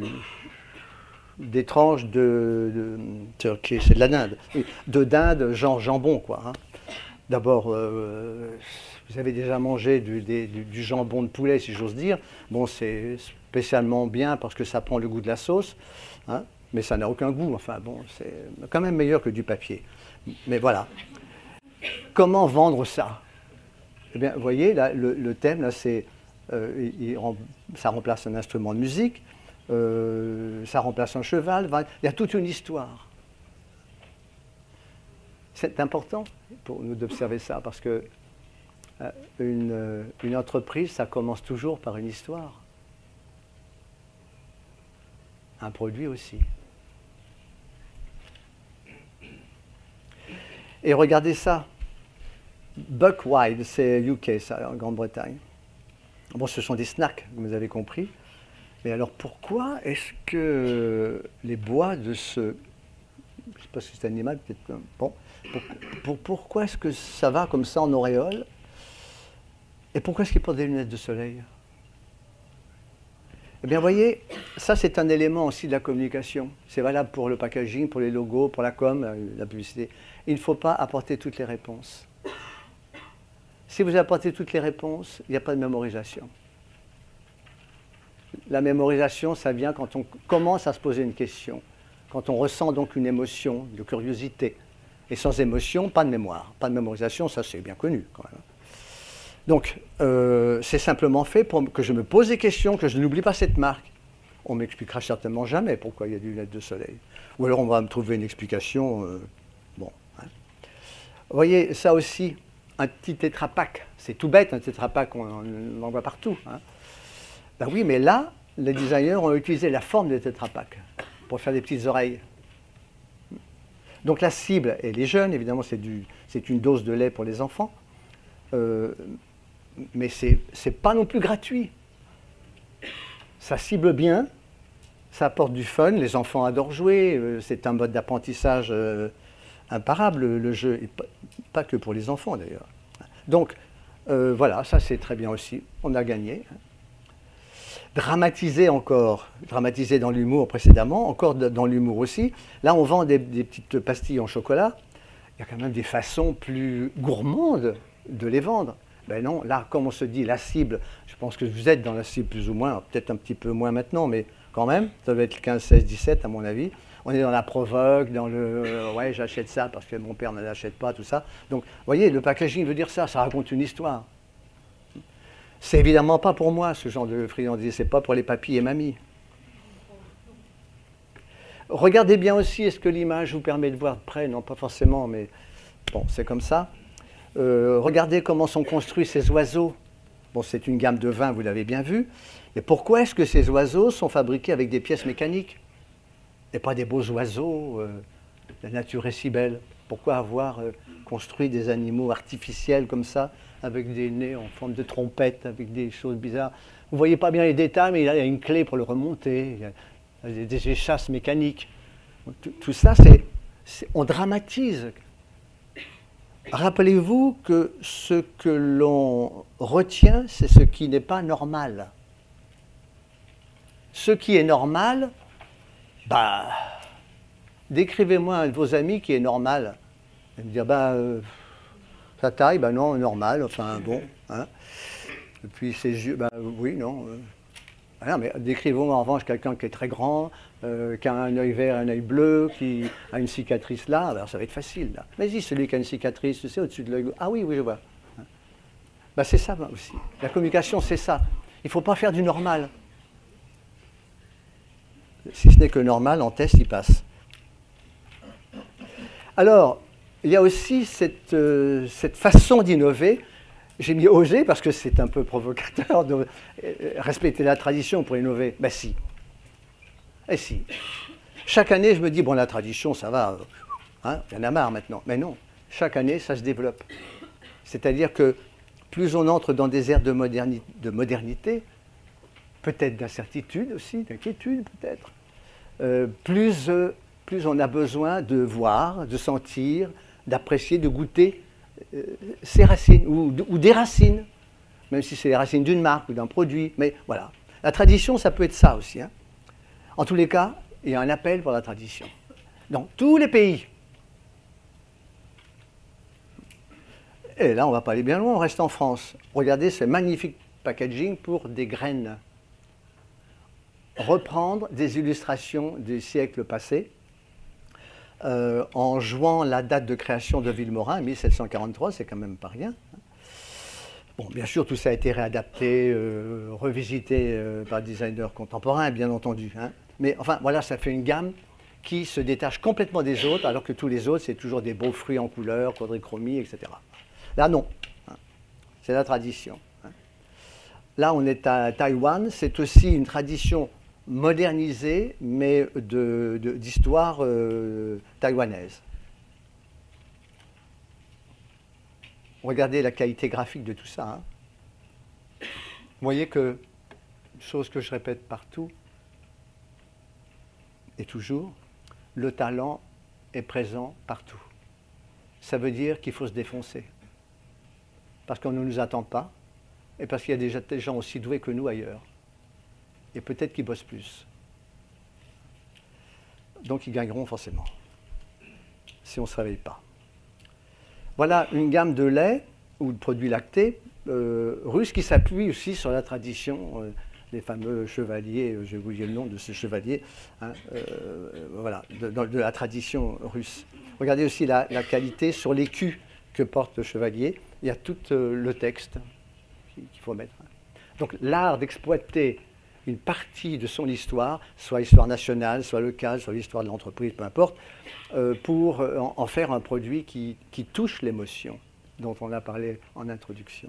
des tranches de, de turkey, c'est de la dinde, de dinde genre jambon, quoi. Hein. D'abord, euh, vous avez déjà mangé du, des, du, du jambon de poulet, si j'ose dire. Bon, c'est spécialement bien parce que ça prend le goût de la sauce, hein, mais ça n'a aucun goût. Enfin, bon, c'est quand même meilleur que du papier. Mais voilà. Comment vendre ça? Eh bien, vous voyez, là, le, le thème, là, c'est, euh, il, il, ça remplace un instrument de musique, euh, ça remplace un cheval. Il y a toute une histoire. C'est important pour nous d'observer ça, parce que euh, une, une entreprise, ça commence toujours par une histoire. Un produit aussi. Et regardez ça. Buckwide, c'est U K, ça, en Grande-Bretagne. Bon, ce sont des snacks, vous avez compris. Mais alors pourquoi est-ce que les bois de ce... Je ne sais pas si c'est animal, peut-être... Bon. Pour, pour, pourquoi est-ce que ça va comme ça en auréole? Et pourquoi est-ce qu'il porte des lunettes de soleil? Eh bien, vous voyez, ça c'est un élément aussi de la communication. C'est valable pour le packaging, pour les logos, pour la com, la publicité. Il ne faut pas apporter toutes les réponses. Si vous apportez toutes les réponses, il n'y a pas de mémorisation. La mémorisation, ça vient quand on commence à se poser une question, quand on ressent donc une émotion, de curiosité. Et sans émotion, pas de mémoire. Pas de mémorisation, ça c'est bien connu quand même. Donc, euh, c'est simplement fait pour que je me pose des questions, que je n'oublie pas cette marque. On ne m'expliquera certainement jamais pourquoi il y a des lunettes de soleil. Ou alors on va me trouver une explication. Euh, bon. Hein. Vous voyez, ça aussi, un petit Tetra Pak. C'est tout bête, un Tetra Pak, on, on en voit partout. Hein. Ben oui, mais là, les designers ont utilisé la forme des Tetra Pak pour faire des petites oreilles. Donc la cible, elle est jeune, évidemment, c'est une dose de lait pour les enfants. Euh, mais ce n'est pas non plus gratuit. Ça cible bien, ça apporte du fun, les enfants adorent jouer, euh, c'est un mode d'apprentissage euh, imparable, le jeu, et pas, pas que pour les enfants d'ailleurs. Donc, euh, voilà, ça c'est très bien aussi. On a gagné. Dramatiser encore, dramatiser dans l'humour précédemment, encore de, dans l'humour aussi. Là, on vend des, des petites pastilles en chocolat. Il y a quand même des façons plus gourmandes de les vendre. Ben non, là, comme on se dit, la cible, je pense que vous êtes dans la cible plus ou moins, peut-être un petit peu moins maintenant, mais quand même, ça doit être quinze, seize, dix-sept à mon avis. On est dans la provoque, dans le euh, ouais, j'achète ça parce que mon père ne l'achète pas, tout ça. Donc, vous voyez, le packaging veut dire ça, ça raconte une histoire. C'est évidemment pas pour moi, ce genre de friandise, c'est pas pour les papis et mamies. Regardez bien aussi, est-ce que l'image vous permet de voir de près? Non, pas forcément, mais bon, c'est comme ça. Euh, regardez comment sont construits ces oiseaux. Bon, c'est une gamme de vins, vous l'avez bien vu. Et pourquoi est-ce que ces oiseaux sont fabriqués avec des pièces mécaniques et pas des beaux oiseaux? euh, La nature est si belle. Pourquoi avoir euh, construit des animaux artificiels comme ça, avec des nez en forme de trompette, avec des choses bizarres? Vous ne voyez pas bien les détails, mais il y a une clé pour le remonter. Il y a des, des échasses mécaniques. Tout, tout ça, c'est, on dramatise. Rappelez-vous que ce que l'on retient, c'est ce qui n'est pas normal. Ce qui est normal, bah, décrivez-moi un de vos amis qui est normal. Et me dire, bah, euh, sa taille, bah non, normal, enfin bon. Hein. Et puis ses yeux, bah oui, non. Euh, voilà, mais décrivez-moi en revanche quelqu'un qui est très grand, euh, qui a un œil vert, un œil bleu, qui a une cicatrice là, alors ça va être facile. Là. Mais si, celui qui a une cicatrice, tu sais, au-dessus de l'œil. Ah oui, oui, je vois. Bah, c'est ça aussi. La communication, c'est ça. Il ne faut pas faire du normal. Si ce n'est que normal, en test, il passe. Alors, il y a aussi cette, euh, cette façon d'innover. J'ai mis oser parce que c'est un peu provocateur de euh, respecter la tradition pour innover. Ben si. Et si. Chaque année, je me dis, bon, la tradition, ça va, hein, il y en a marre maintenant. Mais non, chaque année, ça se développe. C'est-à-dire que plus on entre dans des ères de, moderni de modernité, peut-être d'incertitude aussi, d'inquiétude peut-être, euh, plus, euh, plus on a besoin de voir, de sentir, d'apprécier, de goûter euh, ses racines, ou, ou des racines, même si c'est les racines d'une marque ou d'un produit. Mais voilà, la tradition, ça peut être ça aussi. Hein. En tous les cas, il y a un appel pour la tradition. Dans tous les pays. Et là, on ne va pas aller bien loin, on reste en France. Regardez ce magnifique packaging pour des graines. Reprendre des illustrations du siècle passé, euh, en jouant la date de création de Vilmorin, mille sept cent quarante-trois, c'est quand même pas rien. Bon, bien sûr, tout ça a été réadapté, euh, revisité euh, par des designers contemporains, bien entendu. Hein. Mais enfin, voilà, ça fait une gamme qui se détache complètement des autres, alors que tous les autres, c'est toujours des beaux fruits en couleur, quadrichromie, et cetera. Là, non. Hein. C'est la tradition. Hein. Là, on est à Taïwan. C'est aussi une tradition modernisée, mais de, de, d'histoire euh, taïwanaise. Regardez la qualité graphique de tout ça. Hein. Vous voyez que, chose que je répète partout, et toujours, le talent est présent partout. Ça veut dire qu'il faut se défoncer. Parce qu'on ne nous attend pas, et parce qu'il y a déjà des gens aussi doués que nous ailleurs. Et peut-être qu'ils bossent plus. Donc ils gagneront forcément, si on ne se réveille pas. Voilà une gamme de lait ou de produits lactés euh, russes qui s'appuie aussi sur la tradition euh, des fameux chevaliers, je vais vous dire le nom de ce chevalier, hein, euh, voilà, de, de la tradition russe. Regardez aussi la, la qualité sur l'écu que porte le chevalier. Il y a tout euh, le texte qu'il faut mettre. Donc l'art d'exploiter une partie de son histoire, soit l'histoire nationale, soit locale, soit l'histoire de l'entreprise, peu importe, euh, pour en, en faire un produit qui, qui touche l'émotion, dont on a parlé en introduction.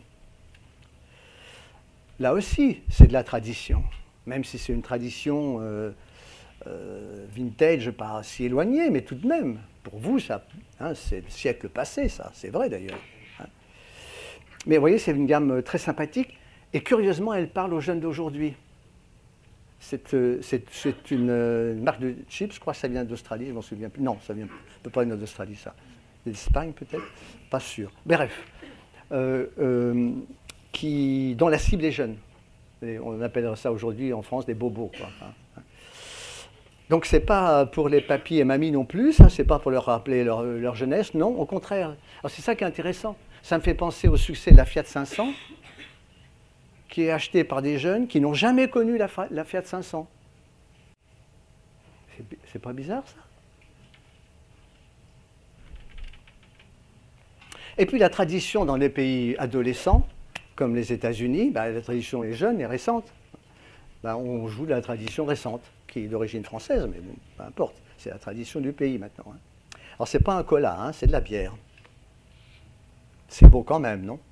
Là aussi, c'est de la tradition, même si c'est une tradition euh, euh, vintage, pas si éloignée, mais tout de même, pour vous, ça, hein, c'est le siècle passé, ça, c'est vrai d'ailleurs. Hein. Mais vous voyez, c'est une gamme très sympathique, et curieusement, elle parle aux jeunes d'aujourd'hui. C'est, c'est, c'est une, une marque de chips, je crois que ça vient d'Australie, je ne m'en souviens plus. Non, ça vient, ne peut pas venir d'Australie, ça. D'Espagne peut-être, pas sûr. Bref, euh, euh, qui, dont la cible est jeune. Et on appelle ça aujourd'hui en France des bobos, quoi. Donc c'est pas pour les papis et mamies non plus, hein, c'est pas pour leur rappeler leur, leur jeunesse, non, au contraire. Alors c'est ça qui est intéressant. Ça me fait penser au succès de la Fiat cinq cents, qui est achetée par des jeunes qui n'ont jamais connu la, la Fiat cinq cents. C'est pas bizarre, ça? Et puis la tradition dans les pays adolescents, comme les États-Unis, bah, la tradition est jeune et récente. Bah, on joue de la tradition récente, qui est d'origine française, mais bon, peu importe. C'est la tradition du pays maintenant. Hein. Alors c'est pas un cola, hein, c'est de la bière. C'est beau quand même, non?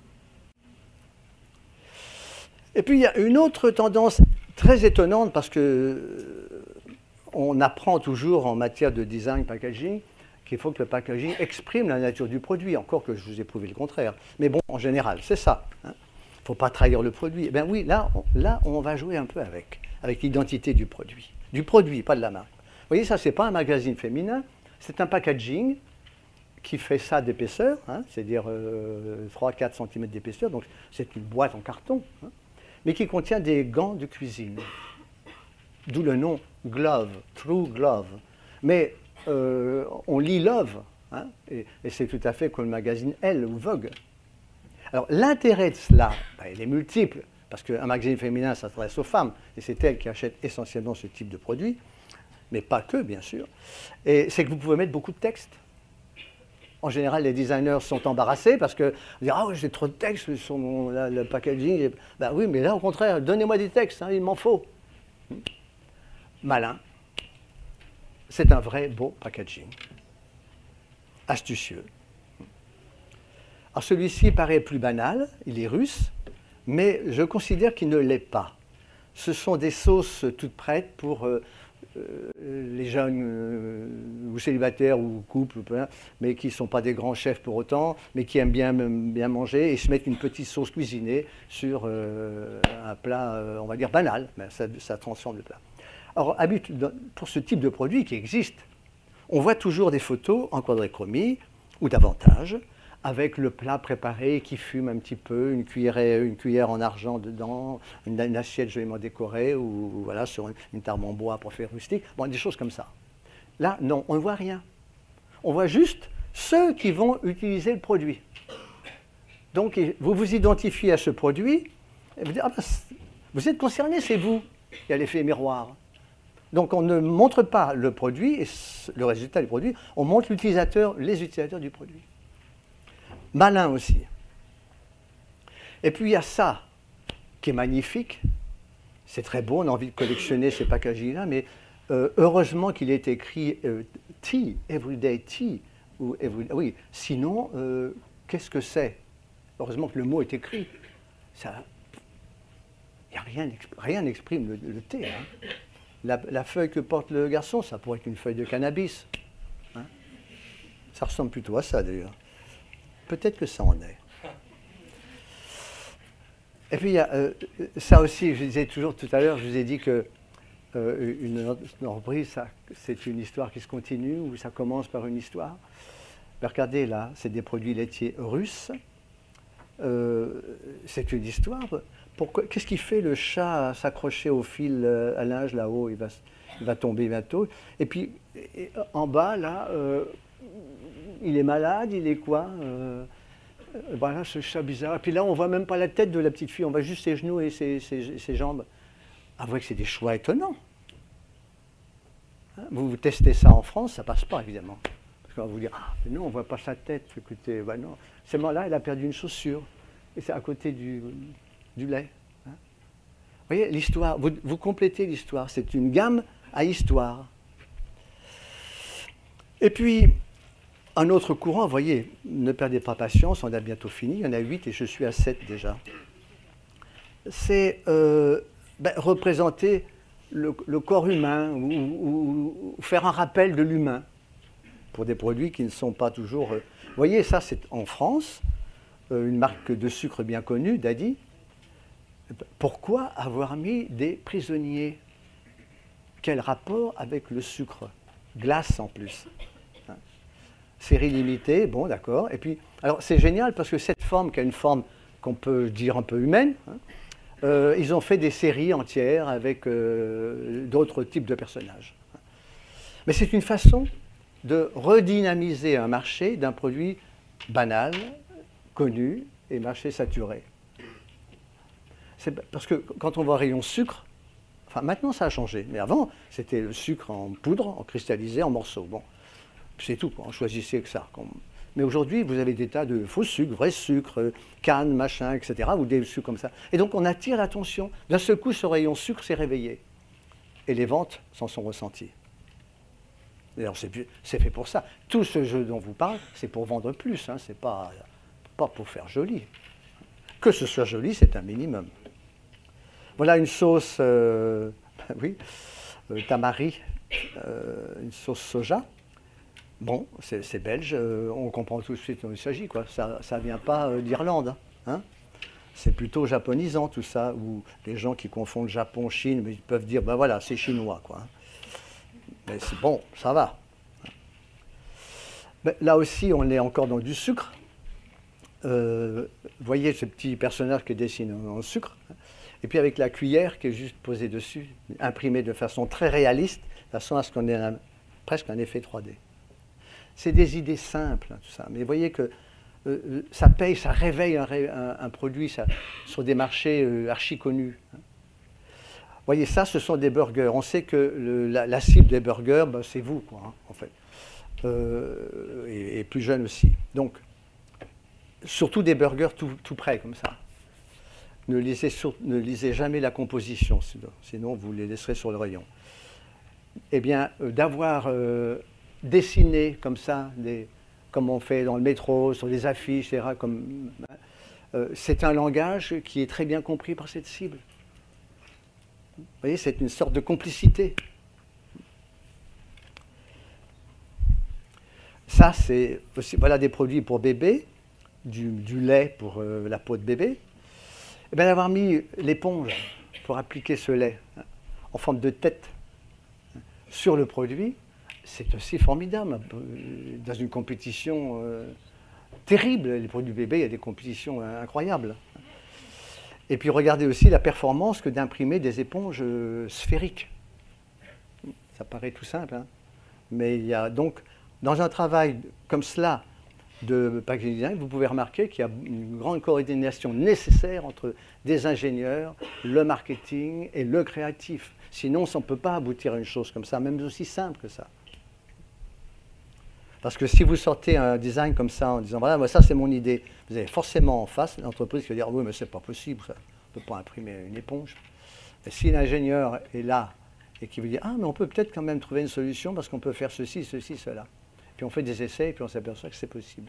Et puis il y a une autre tendance très étonnante, parce que euh, on apprend toujours en matière de design packaging qu'il faut que le packaging exprime la nature du produit, encore que je vous ai prouvé le contraire. Mais bon, en général, c'est ça. Il hein. ne faut pas trahir le produit. Eh bien oui, là on, là, on va jouer un peu avec, avec l'identité du produit. Du produit, pas de la marque. Vous voyez, ça, ce n'est pas un magazine féminin, c'est un packaging qui fait ça d'épaisseur, hein, c'est-à-dire euh, trois à quatre centimètres d'épaisseur, donc c'est une boîte en carton, hein, mais qui contient des gants de cuisine. D'où le nom Glove, True Glove. Mais euh, on lit Love, hein, et, et c'est tout à fait comme le magazine Elle ou Vogue. Alors l'intérêt de cela, ben, il est multiple, parce qu'un magazine féminin s'adresse aux femmes, et c'est elles qui achètent essentiellement ce type de produit, mais pas que, bien sûr. Et c'est que vous pouvez mettre beaucoup de texte. En général, les designers sont embarrassés parce que on dit ah oui, j'ai trop de texte sur mon, là, le packaging. Ben oui, mais là au contraire, donnez-moi des textes, hein, il m'en faut. Malin. C'est un vrai beau packaging. Astucieux. Alors celui-ci paraît plus banal, il est russe, mais je considère qu'il ne l'est pas. Ce sont des sauces toutes prêtes pour euh, euh, les jeunes euh, ou célibataires ou couples, mais qui ne sont pas des grands chefs pour autant, mais qui aiment bien, bien manger et se mettent une petite sauce cuisinée sur euh, un plat, euh, on va dire, banal, mais ça, ça transforme le plat. Alors, pour ce type de produit qui existe, on voit toujours des photos en quadrichromie ou davantage, avec le plat préparé qui fume un petit peu, une cuillère, une cuillère en argent dedans, une, une assiette joliment décorée, ou, ou voilà, sur une, une table en bois pour faire rustique, bon, des choses comme ça. Là, non, on ne voit rien. On voit juste ceux qui vont utiliser le produit. Donc, vous vous identifiez à ce produit, et vous dites, ah ben, vous êtes concerné, c'est vous. Il y a l'effet miroir. Donc, on ne montre pas le produit, et le résultat du produit, on montre l'utilisateur, les utilisateurs du produit. Malin aussi. Et puis il y a ça qui est magnifique, c'est très beau, on a envie de collectionner ces packaging-là, mais euh, heureusement qu'il est écrit euh, tea, everyday tea, ou every, oui, sinon, euh, qu'est-ce que c'est? Heureusement que le mot est écrit. Ça, y a rien, rien n'exprime le, le thé. Hein. La, la feuille que porte le garçon, ça pourrait être une feuille de cannabis. Hein. Ça ressemble plutôt à ça d'ailleurs. Peut-être que ça en est. Et puis, il y a, euh, ça aussi, je disais toujours tout à l'heure, je vous ai dit que euh, une, une entreprise, c'est une histoire qui se continue, ou ça commence par une histoire. Mais regardez là, c'est des produits laitiers russes. Euh, c'est une histoire. Qu'est-ce qui fait le chat à s'accrocher au fil à linge là-haut? Il va, il va tomber bientôt. Et puis, et, en bas, là... Euh, il est malade, il est quoi euh, Voilà, ce chat bizarre. Et puis là, on ne voit même pas la tête de la petite fille, on voit juste ses genoux et ses, ses, ses jambes. Avouez que c'est des choix étonnants. Hein, vous, vous testez ça en France, ça ne passe pas, évidemment. Parce qu'on va vous dire, ah, non, on ne voit pas sa tête. Écoutez, bah non. Seulement là, elle a perdu une chaussure. Et c'est à côté du, du lait. Hein. Vous voyez, l'histoire, vous, vous complétez l'histoire. C'est une gamme à histoire. Et puis... un autre courant, vous voyez, ne perdez pas patience, on a bientôt fini, il y en a huit et je suis à sept déjà. C'est euh, ben, représenter le, le corps humain ou, ou, ou faire un rappel de l'humain pour des produits qui ne sont pas toujours... Euh, vous voyez, ça c'est en France, euh, une marque de sucre bien connue, Daddy. Pourquoi avoir mis des prisonniers? Quel rapport avec le sucre? Glace en plus. série limitée, bon, d'accord. Et puis, alors c'est génial parce que cette forme, qui a une forme qu'on peut dire un peu humaine, hein, euh, ils ont fait des séries entières avec euh, d'autres types de personnages. Mais c'est une façon de redynamiser un marché d'un produit banal, connu et marché saturé. C'est parce que quand on va au rayon sucre, enfin maintenant ça a changé, mais avant c'était le sucre en poudre, en cristallisé, en morceaux. Bon, c'est tout, quoi. On choisissait que ça. Mais aujourd'hui, vous avez des tas de faux sucres, vrais sucres, cannes, machin, et cetera, ou des sucres comme ça. Et donc on attire l'attention. D'un seul coup, ce rayon sucre s'est réveillé. Et les ventes s'en sont ressenties. D'ailleurs, c'est fait pour ça. Tout ce jeu dont vous parlez, c'est pour vendre plus, hein, c'est pas, pas pour faire joli. Que ce soit joli, c'est un minimum. Voilà une sauce, euh, oui, euh, tamari, euh, une sauce soja. Bon, c'est belge, euh, on comprend tout de suite dont il s'agit, quoi. Ça ne vient pas euh, d'Irlande, hein. C'est plutôt japonisant tout ça, ou les gens qui confondent Japon, Chine, mais ils peuvent dire, ben voilà, c'est chinois, quoi. Mais c'est bon, ça va. Mais là aussi, on est encore dans du sucre. Euh, vous voyez ce petit personnage qui dessine en sucre, et puis avec la cuillère qui est juste posée dessus, imprimée de façon très réaliste, de façon à ce qu'on ait un, presque un effet trois D. C'est des idées simples, hein, tout ça. Mais vous voyez que euh, ça paye, ça réveille un, un, un produit ça, sur des marchés euh, archi connus. Hein. Vous voyez, ça, ce sont des burgers. On sait que le, la, la cible des burgers, ben, c'est vous, quoi, hein, en fait. Euh, et, et plus jeune aussi. Donc, surtout des burgers tout, tout près, comme ça. Ne lisez, sur, ne lisez jamais la composition, sinon, sinon vous les laisserez sur le rayon. Eh bien, euh, d'avoir... Euh, dessiner comme ça, des, comme on fait dans le métro, sur des affiches, et cetera, comme, euh, c'est un langage qui est très bien compris par cette cible. Vous voyez, c'est une sorte de complicité. Ça, c'est aussi, voilà des produits pour bébé, du, du lait pour euh, la peau de bébé. Et bien d'avoir mis l'éponge pour appliquer ce lait hein, en forme de tête hein, sur le produit, c'est aussi formidable. Dans une compétition euh, terrible, les produits bébés, il y a des compétitions incroyables. Et puis regardez aussi la performance que d'imprimer des éponges euh, sphériques. Ça paraît tout simple, hein, mais il y a donc, dans un travail comme cela de packaging design, vous pouvez remarquer qu'il y a une grande coordination nécessaire entre des ingénieurs, le marketing et le créatif. Sinon, on ne peut pas aboutir à une chose comme ça, même aussi simple que ça. Parce que si vous sortez un design comme ça en disant, voilà, moi, ça c'est mon idée, vous avez forcément en face l'entreprise qui va dire, oui, mais c'est pas possible, ça. On ne peut pas imprimer une éponge. Et si l'ingénieur est là et qui vous dit, ah, mais on peut peut-être quand même trouver une solution parce qu'on peut faire ceci, ceci, cela. Puis on fait des essais et puis on s'aperçoit que c'est possible.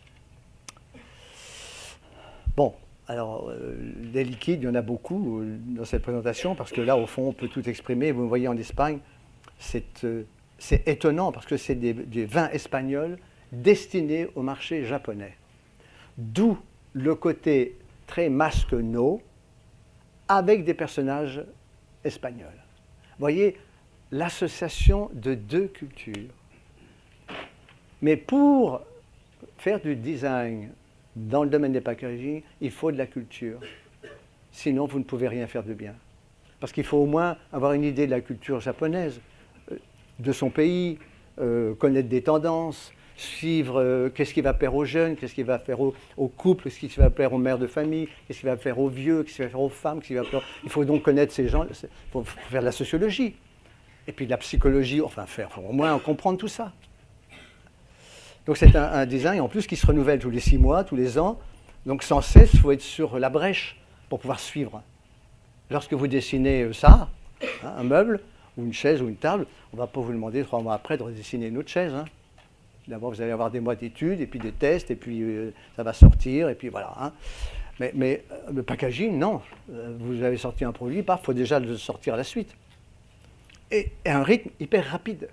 Bon, alors, euh, des liquides, il y en a beaucoup euh, dans cette présentation parce que là, au fond, on peut tout exprimer. Vous voyez en Espagne, c'est... Euh, C'est étonnant parce que c'est des, des vins espagnols destinés au marché japonais. D'où le côté très masque no avec des personnages espagnols. Vous voyez, l'association de deux cultures. Mais pour faire du design dans le domaine des packaging, il faut de la culture. Sinon, vous ne pouvez rien faire de bien. Parce qu'il faut au moins avoir une idée de la culture japonaise, de son pays, euh, connaître des tendances, suivre euh, qu'est-ce qui va plaire aux jeunes, qu'est-ce qui va faire aux, aux couples, qu'est-ce qui va plaire aux mères de famille, qu'est-ce qui va faire aux vieux, qu'est-ce qui va faire aux femmes, qu'est-ce qui va plaire... Il faut donc connaître ces gens, il faut faire de la sociologie, et puis de la psychologie, enfin faire, faut au moins comprendre tout ça. Donc c'est un, un design en plus qui se renouvelle tous les six mois, tous les ans, donc sans cesse, il faut être sur la brèche pour pouvoir suivre. Lorsque vous dessinez ça, hein, un meuble, ou une chaise ou une table, on ne va pas vous demander trois mois après de redessiner une autre chaise. Hein. D'abord, vous allez avoir des mois d'études, et puis des tests, et puis euh, ça va sortir, et puis voilà. Hein. Mais, mais euh, le packaging, non. Euh, vous avez sorti un produit, il faut déjà le sortir à la suite. Et, et un rythme hyper rapide.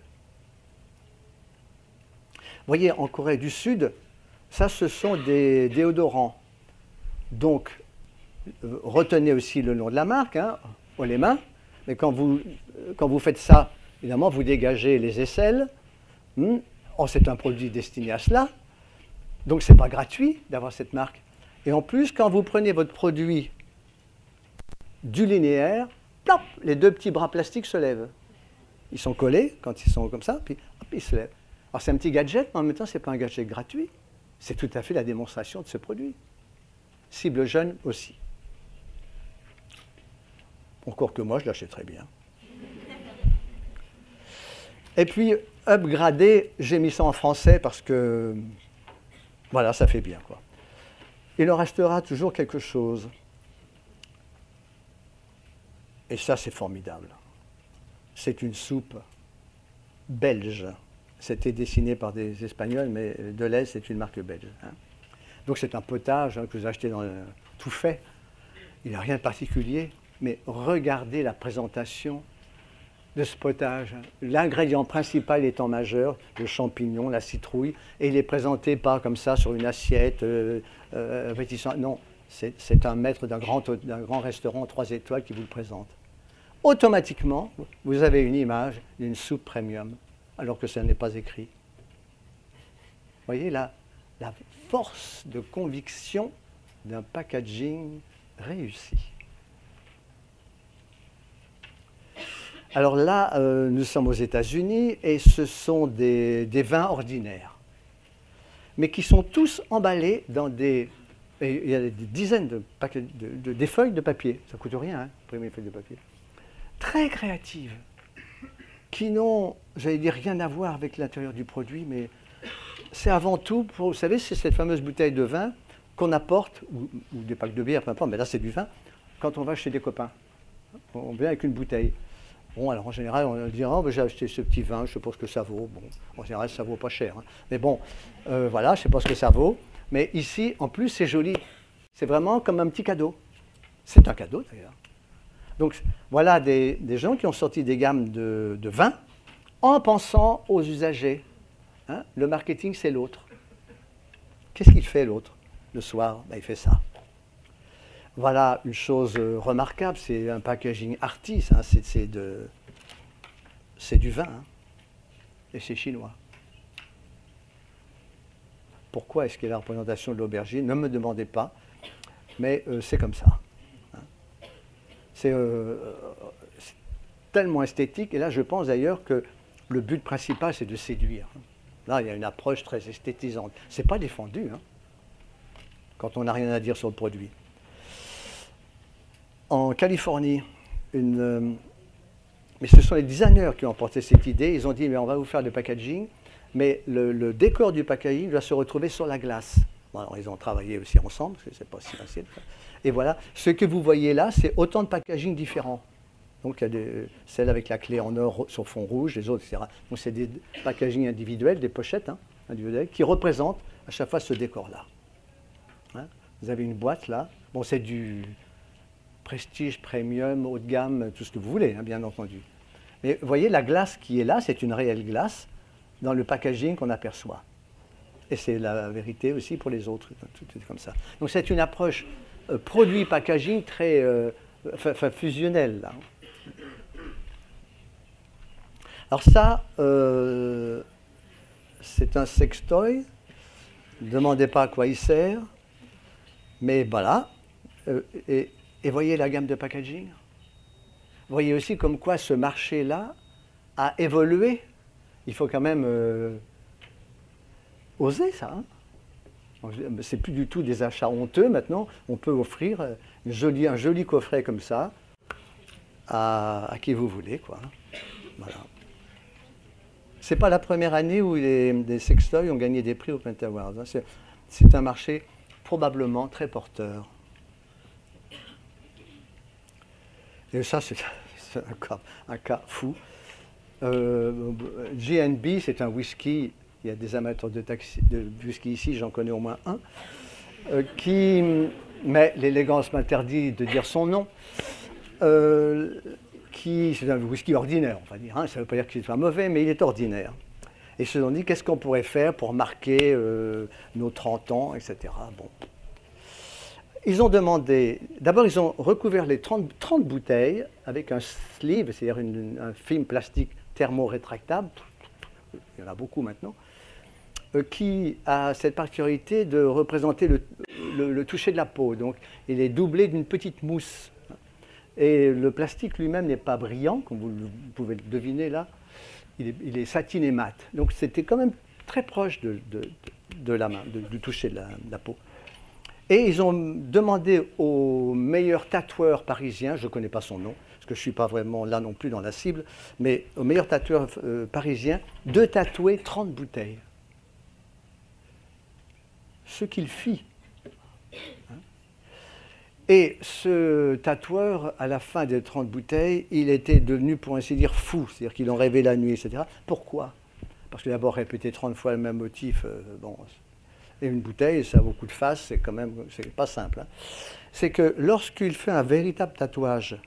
Vous voyez, en Corée du Sud, ça, ce sont des déodorants. Donc, euh, retenez aussi le nom de la marque, hein, haut les mains. Mais quand vous, quand vous faites ça, évidemment, vous dégagez les aisselles. Hmm, Or, c'est un produit destiné à cela. Donc, ce n'est pas gratuit d'avoir cette marque. Et en plus, quand vous prenez votre produit du linéaire, plop, les deux petits bras plastiques se lèvent. Ils sont collés quand ils sont comme ça, puis hop, ils se lèvent. Alors, c'est un petit gadget, mais en même temps, ce n'est pas un gadget gratuit. C'est tout à fait la démonstration de ce produit. Cible jeune aussi. Encore que moi, je l'achèterais bien. Et puis, upgrader, j'ai mis ça en français parce que, voilà, ça fait bien, quoi. Il en restera toujours quelque chose. Et ça, c'est formidable. C'est une soupe belge. C'était dessiné par des Espagnols, mais Deleuze, c'est une marque belge. Hein. Donc, c'est un potage hein, que vous achetez dans le, tout fait. Il n'y a rien de particulier, mais regardez la présentation de ce potage. L'ingrédient principal étant majeur, le champignon, la citrouille, et il est présenté pas comme ça sur une assiette, euh, euh, non, c'est un maître d'un grand, d'un grand restaurant trois étoiles qui vous le présente. Automatiquement, vous avez une image d'une soupe premium, alors que ça n'est pas écrit. Vous voyez là, la force de conviction d'un packaging réussi. Alors là, euh, nous sommes aux États-Unis et ce sont des, des vins ordinaires, mais qui sont tous emballés dans des... Et il y a des dizaines de, paquets, de, de des feuilles de papier, ça ne coûte rien, hein, imprimer une feuille de papier, très créatives, qui n'ont, j'allais dire, rien à voir avec l'intérieur du produit, mais c'est avant tout, pour, vous savez, c'est cette fameuse bouteille de vin qu'on apporte, ou, ou des packs de bière, peu importe, mais là c'est du vin, quand on va chez des copains. On vient avec une bouteille. Bon, alors en général, on dira, oh, j'ai acheté ce petit vin, je ne sais pas ce que ça vaut. Bon, en général, ça ne vaut pas cher. Hein. Mais bon, euh, voilà, je ne sais pas ce que ça vaut. Mais ici, en plus, c'est joli. C'est vraiment comme un petit cadeau. C'est un cadeau, d'ailleurs. Donc, voilà des, des gens qui ont sorti des gammes de, de vins en pensant aux usagers. Hein. Le marketing, c'est l'autre. Qu'est-ce qu'il fait, l'autre, le soir? Ben, il fait ça. Voilà une chose remarquable, c'est un packaging artiste, hein, c'est du vin, hein, et c'est chinois. Pourquoi est-ce qu'il y a la représentation de l'aubergine? Ne me demandez pas, mais euh, c'est comme ça. Hein. C'est euh, tellement esthétique, et là je pense d'ailleurs que le but principal c'est de séduire. Là il y a une approche très esthétisante. Ce n'est pas défendu, hein, quand on n'a rien à dire sur le produit. En Californie, une, euh, mais ce sont les designers qui ont porté cette idée. Ils ont dit, mais on va vous faire le packaging, mais le, le décor du packaging doit se retrouver sur la glace. Bon, alors, ils ont travaillé aussi ensemble, parce que ce n'est pas si facile. Et voilà, ce que vous voyez là, c'est autant de packaging différents. Donc, il y a des, celles avec la clé en or sur fond rouge, les autres, et cetera. Donc, c'est des packaging individuels, des pochettes hein, individuelles, qui représentent à chaque fois ce décor-là. Hein, vous avez une boîte là. Bon, c'est du... prestige, premium, haut de gamme, tout ce que vous voulez, hein, bien entendu. Mais vous voyez, la glace qui est là, c'est une réelle glace dans le packaging qu'on aperçoit. Et c'est la vérité aussi pour les autres, tout est comme ça. Donc c'est une approche euh, produit-packaging très euh, fusionnelle. Là. Alors ça, euh, c'est un sextoy. Ne demandez pas à quoi il sert, mais voilà. Euh, et, Et voyez la gamme de packaging. Voyez aussi comme quoi ce marché-là a évolué. Il faut quand même euh, oser ça. Hein. C'est plus du tout des achats honteux maintenant. On peut offrir une jolie, un joli coffret comme ça à, à qui vous voulez, quoi. Voilà. C'est pas la première année où les, les sextoys ont gagné des prix au Paint Awards. Hein. C'est un marché probablement très porteur. Et ça, c'est un cas, un cas fou. Euh, G and B, c'est un whisky, il y a des amateurs de, taxi, de whisky ici, j'en connais au moins un, euh, qui, mais l'élégance m'interdit de dire son nom, euh, qui, c'est un whisky ordinaire, on va dire, hein, ça ne veut pas dire qu'il soit mauvais, mais il est ordinaire. Et ils se sont dit, qu'est-ce qu'on pourrait faire pour marquer euh, nos trente ans, et cetera. Bon. Ils ont demandé, d'abord ils ont recouvert les trente, trente bouteilles avec un sleeve, c'est-à-dire un film plastique thermo-rétractable, il y en a beaucoup maintenant, euh, qui a cette particularité de représenter le, le, le toucher de la peau. Donc, il est doublé d'une petite mousse. Et le plastique lui-même n'est pas brillant, comme vous, vous pouvez le deviner là. Il est, il est satiné mat. Donc, c'était quand même très proche de, de, de la main, de, du toucher de la, de la peau. Et ils ont demandé au meilleur tatoueur parisien, je ne connais pas son nom, parce que je ne suis pas vraiment là non plus dans la cible, mais au meilleur tatoueur euh, parisien, de tatouer trente bouteilles. Ce qu'il fit. Hein. Et ce tatoueur, à la fin des trente bouteilles, il était devenu, pour ainsi dire, fou, c'est-à-dire qu'il en rêvait la nuit, et cetera. Pourquoi? Parce que d'abord, répéter trente fois le même motif, euh, bon... Et une bouteille, ça a beaucoup de faces, c'est quand même, c'est pas simple. Hein. C'est que lorsqu'il fait un véritable tatouage,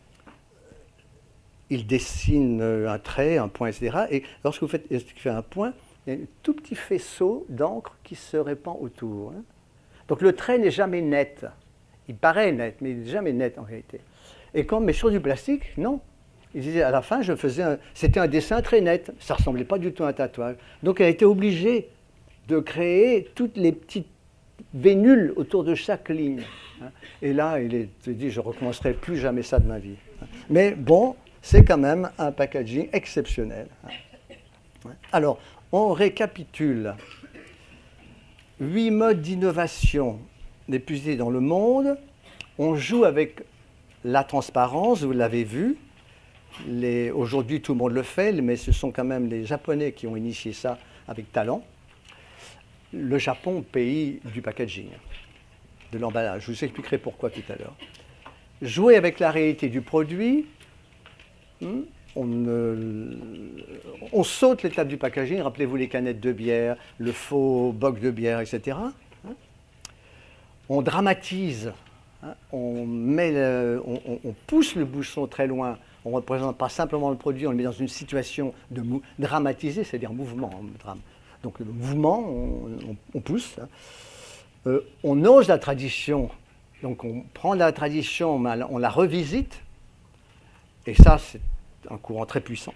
il dessine un trait, un point, et cetera. Et lorsque vous faites, il fait un point, il y a un tout petit faisceau d'encre qui se répand autour. Hein. Donc le trait n'est jamais net. Il paraît net, mais il n'est jamais net en réalité. Et quand, mais sur du plastique, non. Il disait, à la fin, je faisais un, c'était un dessin très net. Ça ne ressemblait pas du tout à un tatouage. Donc elle a été obligée de créer toutes les petites vénules autour de chaque ligne. Et là, il est dit, je ne recommencerai plus jamais ça de ma vie. Mais bon, c'est quand même un packaging exceptionnel. Alors, on récapitule. Huit modes d'innovation les plus utilisés dans le monde. On joue avec la transparence, vous l'avez vu. Aujourd'hui, tout le monde le fait, mais ce sont quand même les Japonais qui ont initié ça avec talent. Le Japon, pays du packaging, de l'emballage. Je vous expliquerai pourquoi tout à l'heure. Jouer avec la réalité du produit, on, euh, on saute l'étape du packaging. Rappelez-vous les canettes de bière, le faux boc de bière, et cetera. On dramatise, on, met le, on, on pousse le bouchon très loin. On ne représente pas simplement le produit, on le met dans une situation de dramatisée, c'est-à-dire mouvement, drame. Donc le mouvement, on, on, on pousse. Euh, on ose la tradition, donc on prend la tradition, on la revisite, et ça c'est un courant très puissant.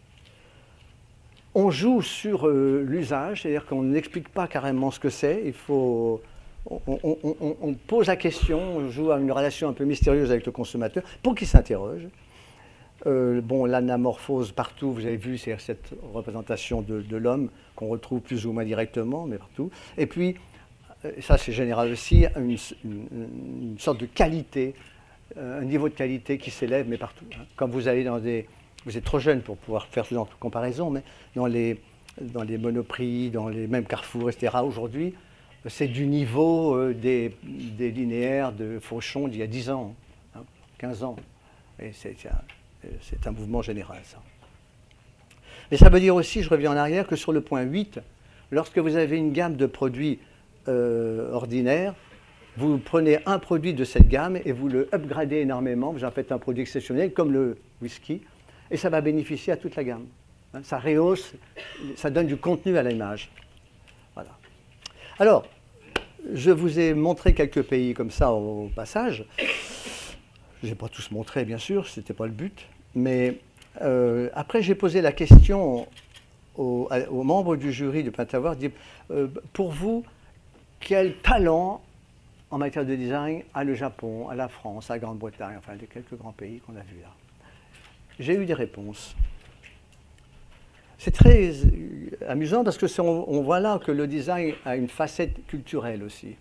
On joue sur euh, l'usage, c'est-à-dire qu'on n'explique pas carrément ce que c'est, il faut, on, on, on, on pose la question, on joue à une relation un peu mystérieuse avec le consommateur pour qu'il s'interroge. Euh, bon, l'anamorphose partout, vous avez vu, c'est cette représentation de, de l'homme qu'on retrouve plus ou moins directement, mais partout. Et puis, ça c'est général aussi, une, une, une sorte de qualité, euh, un niveau de qualité qui s'élève, mais partout. Hein. Quand vous allez dans des... Vous êtes trop jeune pour pouvoir faire ce genre de comparaison, mais dans les, dans les Monoprix, dans les mêmes Carrefour, et cetera, aujourd'hui, c'est du niveau euh, des, des linéaires de Fauchon d'il y a dix ans, hein, quinze ans. Et c'est un mouvement général, ça. Mais ça veut dire aussi, je reviens en arrière, que sur le point huit, lorsque vous avez une gamme de produits euh, ordinaires, vous prenez un produit de cette gamme et vous le upgradez énormément, vous en faites un produit exceptionnel, comme le whisky, et ça va bénéficier à toute la gamme. Hein, ça rehausse, ça donne du contenu à l'image. Voilà. Alors, je vous ai montré quelques pays comme ça au passage. Je n'ai pas tous montré, bien sûr, ce n'était pas le but. Mais euh, après, j'ai posé la question aux, aux membres du jury de Pentavoir, euh, pour vous, quel talent en matière de design a le Japon, a la France, a la Grande-Bretagne, enfin, les quelques grands pays qu'on a vus là. J'ai eu des réponses. C'est très amusant parce que on, on voit là que le design a une facette culturelle aussi.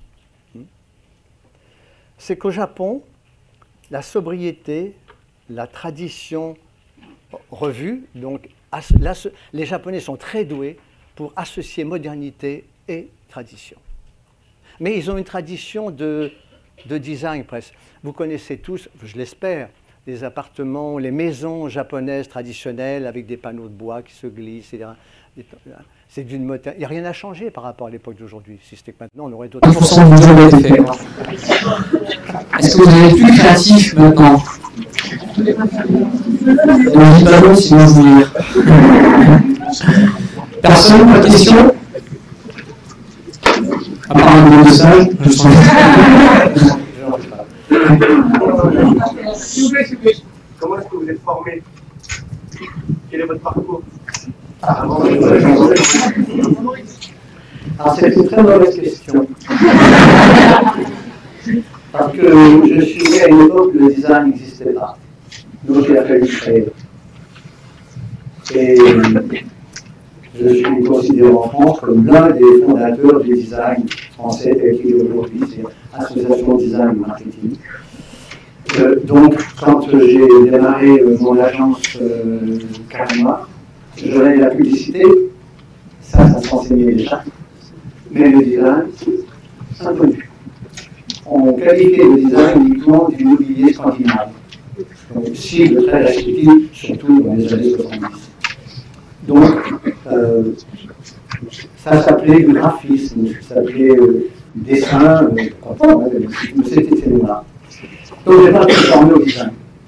C'est qu'au Japon, la sobriété, la tradition revue, donc là, les Japonais sont très doués pour associer modernité et tradition. Mais ils ont une tradition de, de design presque. Vous connaissez tous, je l'espère, les appartements, les maisons japonaises traditionnelles avec des panneaux de bois qui se glissent, et cetera. C'est d'une modernité. Il n'y a rien à changer par rapport à l'époque d'aujourd'hui. Si c'était que maintenant, on aurait d'autres... un pour cent du job a été fait. Est-ce que vous avez plus créatif maintenant? On dit ballon, sinon je vous dire. Personne, pas de question? À part un niveau de sage, je sens. S'il vous plaît, s'il vous plaît. Comment est-ce que vous êtes formé? Quel est votre parcours? Alors c'est une très mauvaise question. Parce que je suis né à une époque où le design n'existait pas. Donc il a fallu créer. Et je suis considéré en France comme l'un des fondateurs du design français tel qu'il est aujourd'hui, c'est l'Association Design Marketing. Euh, donc, quand euh, j'ai démarré euh, mon agence euh, Carrément, je faisais de la publicité, ça, ça s'enseignait déjà, mais le design, inconnu. On qualifiait le design uniquement du mobilier scandinave. Donc, cible très restrictive, surtout dans les années soixante-dix. Donc, euh, ça s'appelait du graphisme, ça s'appelait euh, dessin, euh, c'était cinéma. Donc, je n'ai pas pu former au design.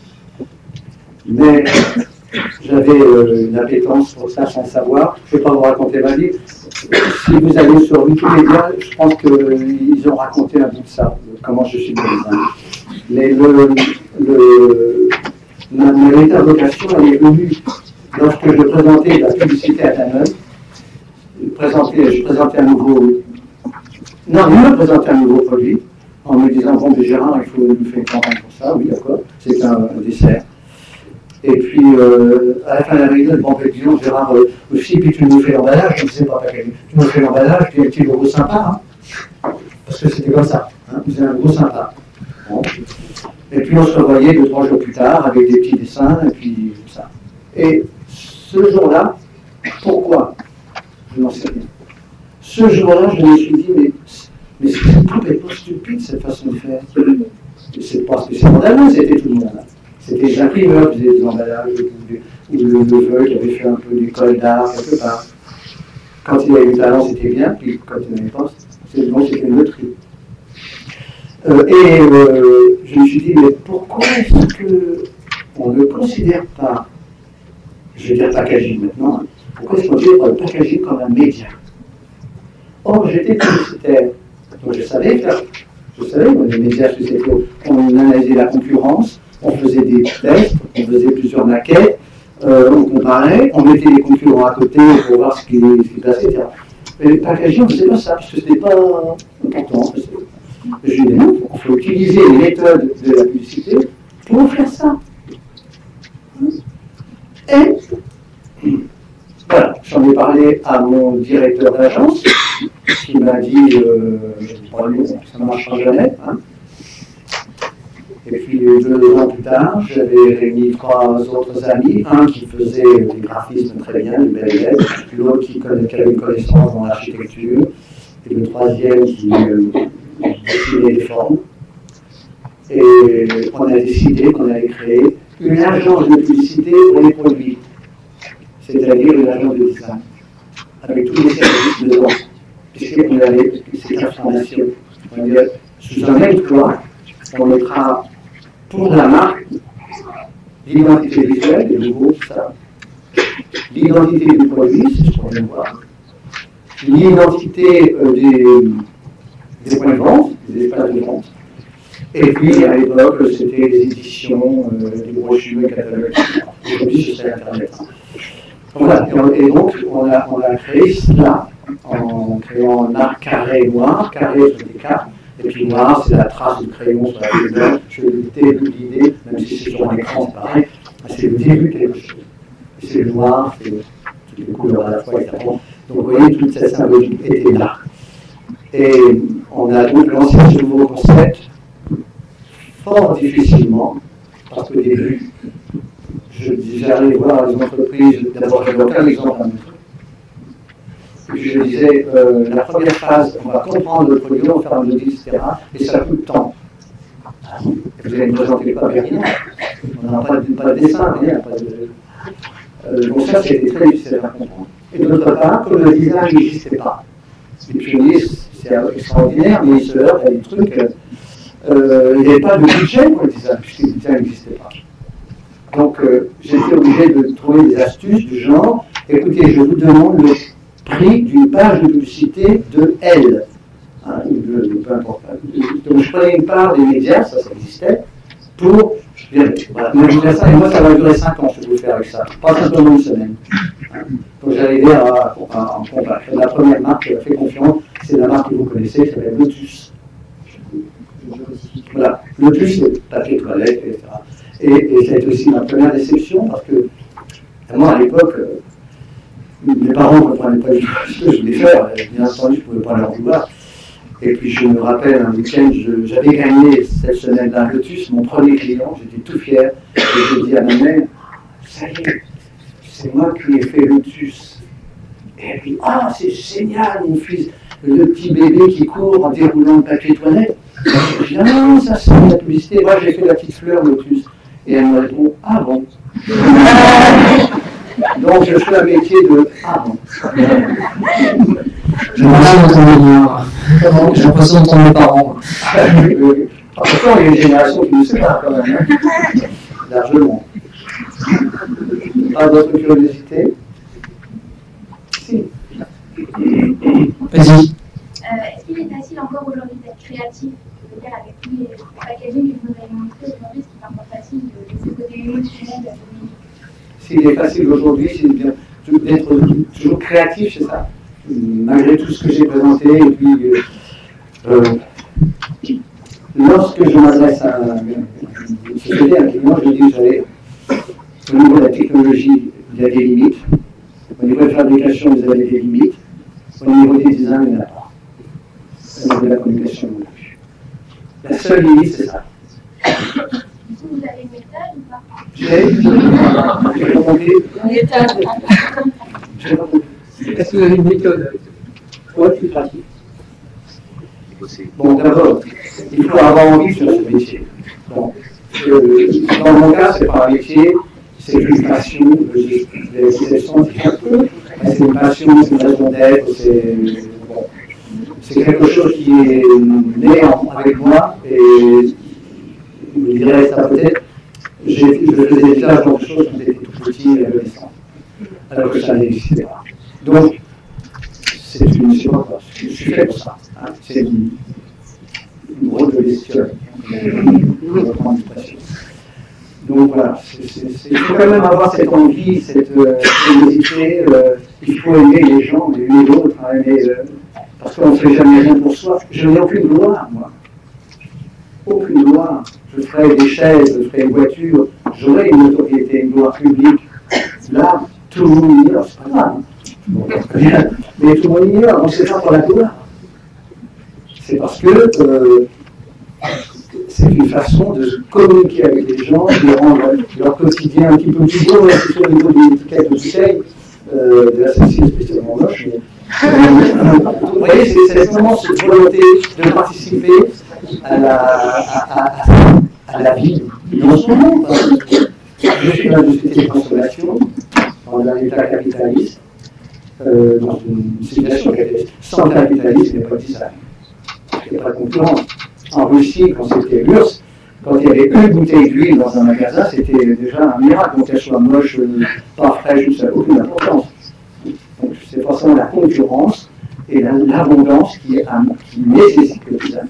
Mais j'avais euh, une appétence pour ça sans savoir. Je ne vais pas vous raconter ma vie. Si vous allez sur Wikipédia, je pense qu'ils ont raconté un bout de ça, comment je suis au design. Mais le, le, ma, ma véritable vocation, elle est venue lorsque je présentais la publicité à Danone. Je présentais, je présentais un nouveau. Non, il me présentait un nouveau produit. En me disant, bon, mais Gérard, il faut nous faire une campagne pour ça, oui, d'accord, c'est un, un dessert. Et puis, euh, à la fin de la réunion, bon, disons, Gérard, euh, aussi, puis tu nous fais l'emballage, je ne sais pas, tu nous fais l'emballage, tu es un petit logo sympa, hein, parce que c'était comme ça, hein, vous êtes un gros sympa. Bon. Et puis, on se revoyait deux, trois jours plus tard, avec des petits dessins, et puis ça. Et ce jour-là, pourquoi? Je n'en sais rien. Ce jour-là, je me suis dit, mais Mais c'est complètement stupide cette façon de faire. C'est pas spécialement d'Alain, c'était tout le monde. C'était les imprimeurs qui faisaient des emballages, ou le neveu qui avait fait un peu d'école d'art quelque part. Quand il avait du talent, c'était bien, puis quand il n'avait pas, c'était une loterie. Euh, et euh, je me suis dit, mais pourquoi est-ce qu'on ne considère pas, je vais dire packaging maintenant, hein, pourquoi est-ce qu'on considère le packaging comme un média? Or, j'étais publicitaire. Donc je savais faire, je savais, les médias, on analysait la concurrence, on faisait des tests, on faisait plusieurs maquettes, euh, on comparait, on mettait les concurrents à côté pour voir ce qui, ce qui passait, et cetera. Mais le packaging, on ne faisait pas ça, parce que ce n'était pas important. Je dis, non, il faut utiliser les méthodes de la publicité pour faire ça. Et voilà, j'en ai parlé à mon directeur d'agence, qui m'a dit, euh, ça ne marchera jamais. Hein. Et puis deux ans plus tard, j'avais réuni trois autres amis, un qui faisait des graphismes très bien, du bel élève, l'autre qui, qui avait une connaissance dans l'architecture, et le troisième qui euh, dessinait les formes. Et on a décidé qu'on allait créer une agence de publicité pour les produits, c'est-à-dire une agence de design, avec tous les services dedans. Puisqu'on avait cette information, on va dire, sous un même toit, on mettra pour la marque l'identité visuelle, les logos, tout ça, l'identité du produit, c'est ce qu'on vient de voir, l'identité euh, des, des points de vente, des espaces de vente, et puis à l'époque c'était les éditions, euh, les brochures, les catalogues, aujourd'hui c'est Internet. Voilà, et donc on a, on a créé cela en créant un arc carré noir, carré sur des cartes, et puis noir, c'est la trace du crayon sur la feuille. Je le début de l'idée, même si c'est sur un écran, c'est pareil, c'est le début de quelque chose. C'est le noir, c'est toutes les couleurs à la fois, et cetera. Donc vous voyez, toute cette symbolique était là. Et on a donc lancé ce nouveau concept fort difficilement, parce qu'au début, j'allais voir les entreprises, d'abord je n'ai aucun exemple à montrer. Puis je disais, euh, la première phase, on va comprendre le produit, on va faire un audit, et cetera. Et ça coûte de temps. Vous allez me présenter pas bien, on n'a pas, pas de dessin, rien. Pas de... Euh, donc ça, c'était très difficile à comprendre. Et d'autre part, comme le design n'existait pas. Les pionniers, c'est extraordinaire, mais ils se heurtent à des trucs. Euh, il n'y avait pas de budget pour le design, puisque le design n'existait pas. Donc euh, j'étais obligé de trouver des astuces du genre, écoutez, je vous demande le prix d'une page de publicité de L. Hein, de, de, peu importe. Donc je prenais une part des médias, ça, ça existait, pour vérifier. Voilà, moi, ça, et moi ça va durer cinq ans, je peux faire avec ça, pas simplement une semaine. Hein. Donc j'arrivais à, à, à en convaincre. La première marque qui a fait confiance, c'est la marque que vous connaissez, qui s'appelle Lotus. Voilà, Lotus, c'est papier toilette, et cetera. Et, et ça a été aussi ma première déception, parce que moi, à l'époque, euh, mes parents ne comprenaient pas du tout ce que je voulais faire. Bien entendu, je ne pouvais pas leur vouloir. Et puis je me rappelle, un week-end, j'avais gagné cette semaine-là Lotus, mon premier client, j'étais tout fier. Et j'ai dit à ma mère, ça y est, c'est moi qui ai fait Lotus. Et elle dit, ah, c'est génial, mon fils, le petit bébé qui court en déroulant le papier toilette. Je dis, ah non, ça c'est la publicité. Moi, j'ai fait la petite fleur Lotus. Et elle me répond, ah bon. Donc je fais un métier de ah bon. J'ai l'impression d'entendre mes, j'ai l'impression d'entendre mes parents. Pourtant, il y a une génération qui ne sait pas quand même, hein. Largement. Pas d'autres curiosités? Si. Vas-y. Euh, Est-ce qu'il est facile encore aujourd'hui d'être créatif? C'est-à-dire avec tous les packaging que vous avez montré aujourd'hui, ce qui est parfois facile de ce côté émotionnel de la communication? S'il est facile aujourd'hui, c'est bien d'être toujours créatif, c'est ça. Malgré tout ce que j'ai présenté, et puis euh, lorsque je m'adresse à une société, à un client, je dis, vous savez, au niveau de la technologie, il y a des limites. Au niveau de la fabrication, vous avez des limites. Au niveau des designs, il n'y en a pas. Au niveau de la communication, non plus. La seule limite, c'est ça. Du coup, vous avez une méthode ou pas? J'ai j'ai pas compris. J'ai pas compris. Est-ce que vous avez une méthode? Ouais, c'est pratique. Bon, d'abord, il faut avoir envie sur ce métier. Bon. Euh, dans mon cas, c'est pas un métier, c'est une passion. C'est une passion, c'est une raison d'être, c'est bon. C'est quelque chose qui est né en, avec moi, et je dirais ça peut-être. Je faisais déjà ce genre de choses quand j'étais tout petit et adolescent, alors que ça n'existait pas. Donc, c'est une, je sais pas quoi, je suis fait pour ça. Hein. C'est une, une drôle de bestiole. Donc voilà, c'est, c'est, c'est, il faut quand même avoir cette envie, cette curiosité. Euh, euh, il faut aimer les gens, aimer l'autre, hein, aimer, euh, parce qu'on ne fait jamais rien pour soi. Je n'ai aucune gloire, moi. Aucune gloire. Je ferai des chaises, je ferai une voiture, j'aurai une notoriété, une gloire publique. Là, tout le monde ignore, c'est pas grave. Bon, mais tout le monde ignore, on ne sait pas pour la gloire. C'est parce que euh, c'est une façon de communiquer avec les gens, de rendre leur quotidien un petit peu plus beau, même si au niveau des étiquettes de bouteilles, euh, de la celle-ci est spécialement moche. Mais, euh, vous voyez, c'est vraiment cette volonté de participer à la, à, à, à la vie dans ce monde. Je suis dans une société de consommation, dans un état capitaliste, euh, dans une situation capitaliste. Sans capitalisme, il n'y a pas de design. Il n'y a pas de concurrence. En Russie, quand c'était l'U R S S, quand il y avait une bouteille d'huile dans un magasin, c'était déjà un miracle. Donc qu'elle soit moche, euh, pas fraîche, ça n'a aucune importance. Donc c'est forcément la concurrence et la, l'abondance qui, qui nécessite le design.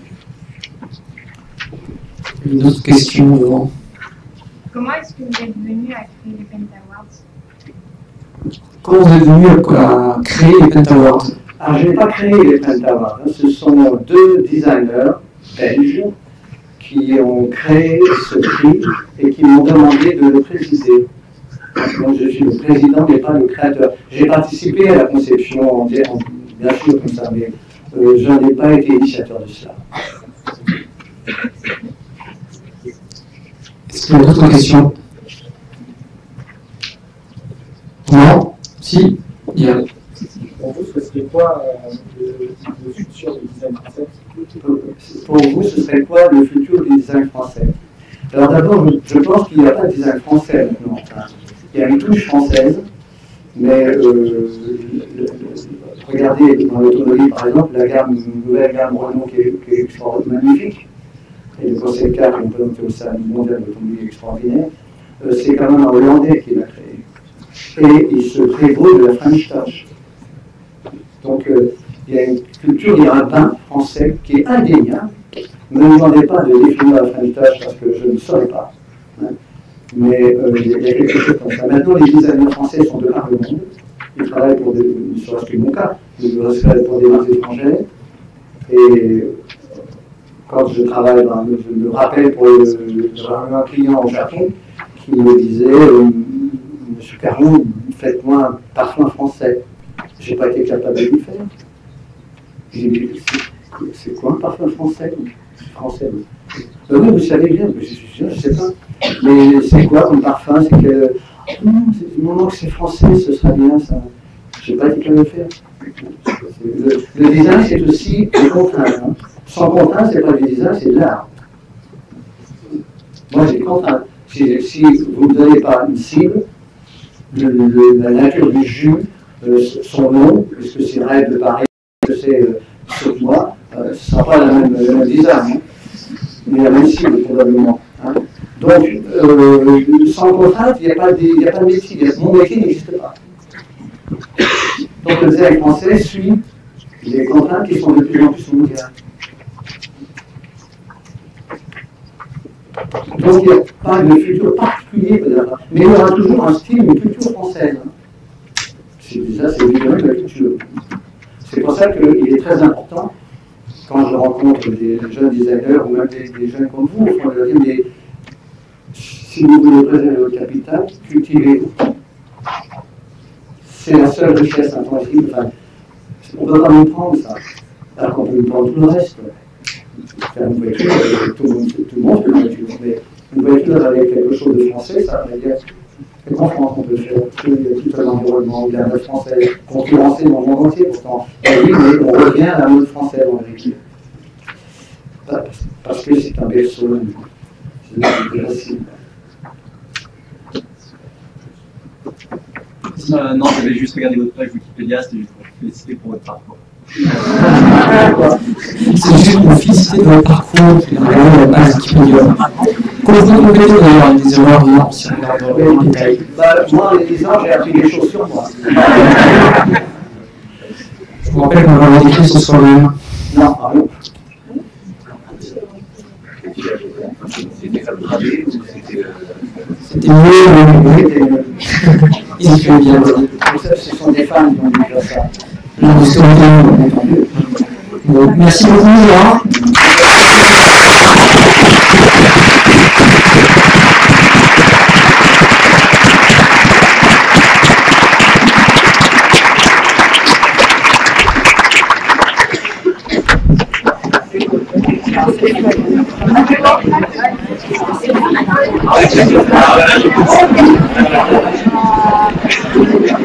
Une autre question devant. Comment est-ce que vous êtes venu à créer les Penta Awards? Comment vous êtes venu à créer les Penta Awards? Alors, je n'ai pas créé les Penta Awards. Ce sont deux designers belges qui ont créé ce prix et qui m'ont demandé de le préciser. Donc, je suis le président, mais pas le créateur. J'ai participé à la conception, en, en, bien sûr, comme ça, mais euh, je n'ai pas été initiateur de cela. Est-ce qu'il y a d'autres questions? Non? Si? Il y a... Pour vous, ce serait quoi euh, le, le futur du design français? Pour vous, ce serait quoi le futur du design français? Alors d'abord, je pense qu'il n'y a pas de design français maintenant. Enfin, il y a une touche française, mais euh, le, le, regardez dans l'automobile par exemple, la gamme, une nouvelle gamme Renault qui est, qui est extraordinaire, magnifique, et le concept car qui est présenté au salon mondial de l'automobile extraordinaire, euh, c'est quand même un Hollandais qui l'a créé. Et il se prévaut de la French Touch. Donc euh, il y a une culture, il y a un bain français qui est indéniable. Ne me demandez pas de définir la French Touch parce que je ne saurais pas. Hein. Mais euh, il y a quelque chose comme ça. Maintenant, les designers français sont de par le monde. Ils travaillent pour des, ne serait-ce que mon cas, ils travaillent pour des marques étrangères. Et quand je travaille, ben, je me rappelle pour le, le, un client au Japon qui me disait euh, Monsieur Caron, faites-moi un parfum français. Je n'ai pas été capable de le faire. J'ai dit c'est quoi un parfum français? Français. Ben oui, vous savez bien, je ne sais pas. Mais c'est quoi comme parfum? C'est que non, du moment que c'est français, ce serait bien ça. Je n'ai pas été capable de le faire. Le, le design, c'est aussi des contraintes. Hein. Sans contrainte, ce n'est pas du design, c'est de l'art. Moi, j'ai des contraintes. Si, si vous ne donnez pas une cible, le, le, la nature du jus, euh, son nom, puisque c'est une règle de Paris, que c'est euh, sur moi, euh, ce ne sera pas la même, le même design, hein, mais la même cible, probablement. Hein. Donc, euh, sans contrainte, il n'y a, a pas de métier. Mon métier n'existe pas. Donc, le design français suit les contraintes qui sont de plus en plus mondiales. Donc il n'y a pas de futur particulier, mais il y aura toujours un style, une culture française. Ça, c'est évidemment de la culture. C'est pour ça qu'il est très important, quand je rencontre des jeunes designers, ou même des, des jeunes comme vous, on leur dit, mais si vous voulez préserver votre capital, cultivez-vous. C'est la seule richesse intangible. Enfin, on ne peut pas nous prendre ça, alors qu'on peut nous prendre tout le reste. Faire une voiture, tout le monde, tout le monde peut une voiture, mais une voiture avec quelque chose de français, ça veut dire c'est qu'en France on peut faire tout, tout un environnement, de la mode française, concurrencer dans le monde entier pourtant. Et oui, mais on revient à la mode française en vérité. Parce que c'est un berceau, c'est facile. Euh, non, j'avais juste regardé votre page Wikipédia, c'était juste pour vous féliciter pour votre parcours. C'est juste pour féliciter de votre parcours, qui est vraiment la base Wikipédia. Comment vous complétez d'ailleurs des erreurs non, si on regarde en détail? Bah, moi, en les disant, j'ai appris des choses sur moi. Je vous rappelle qu'on va décrire ce soi-même. Non, pardon. C'était mieux, ils écrivaient bien. Ce sont des femmes qui ont dit ça. Non, c'est entendu. Bon, merci beaucoup, Laura. Thank you.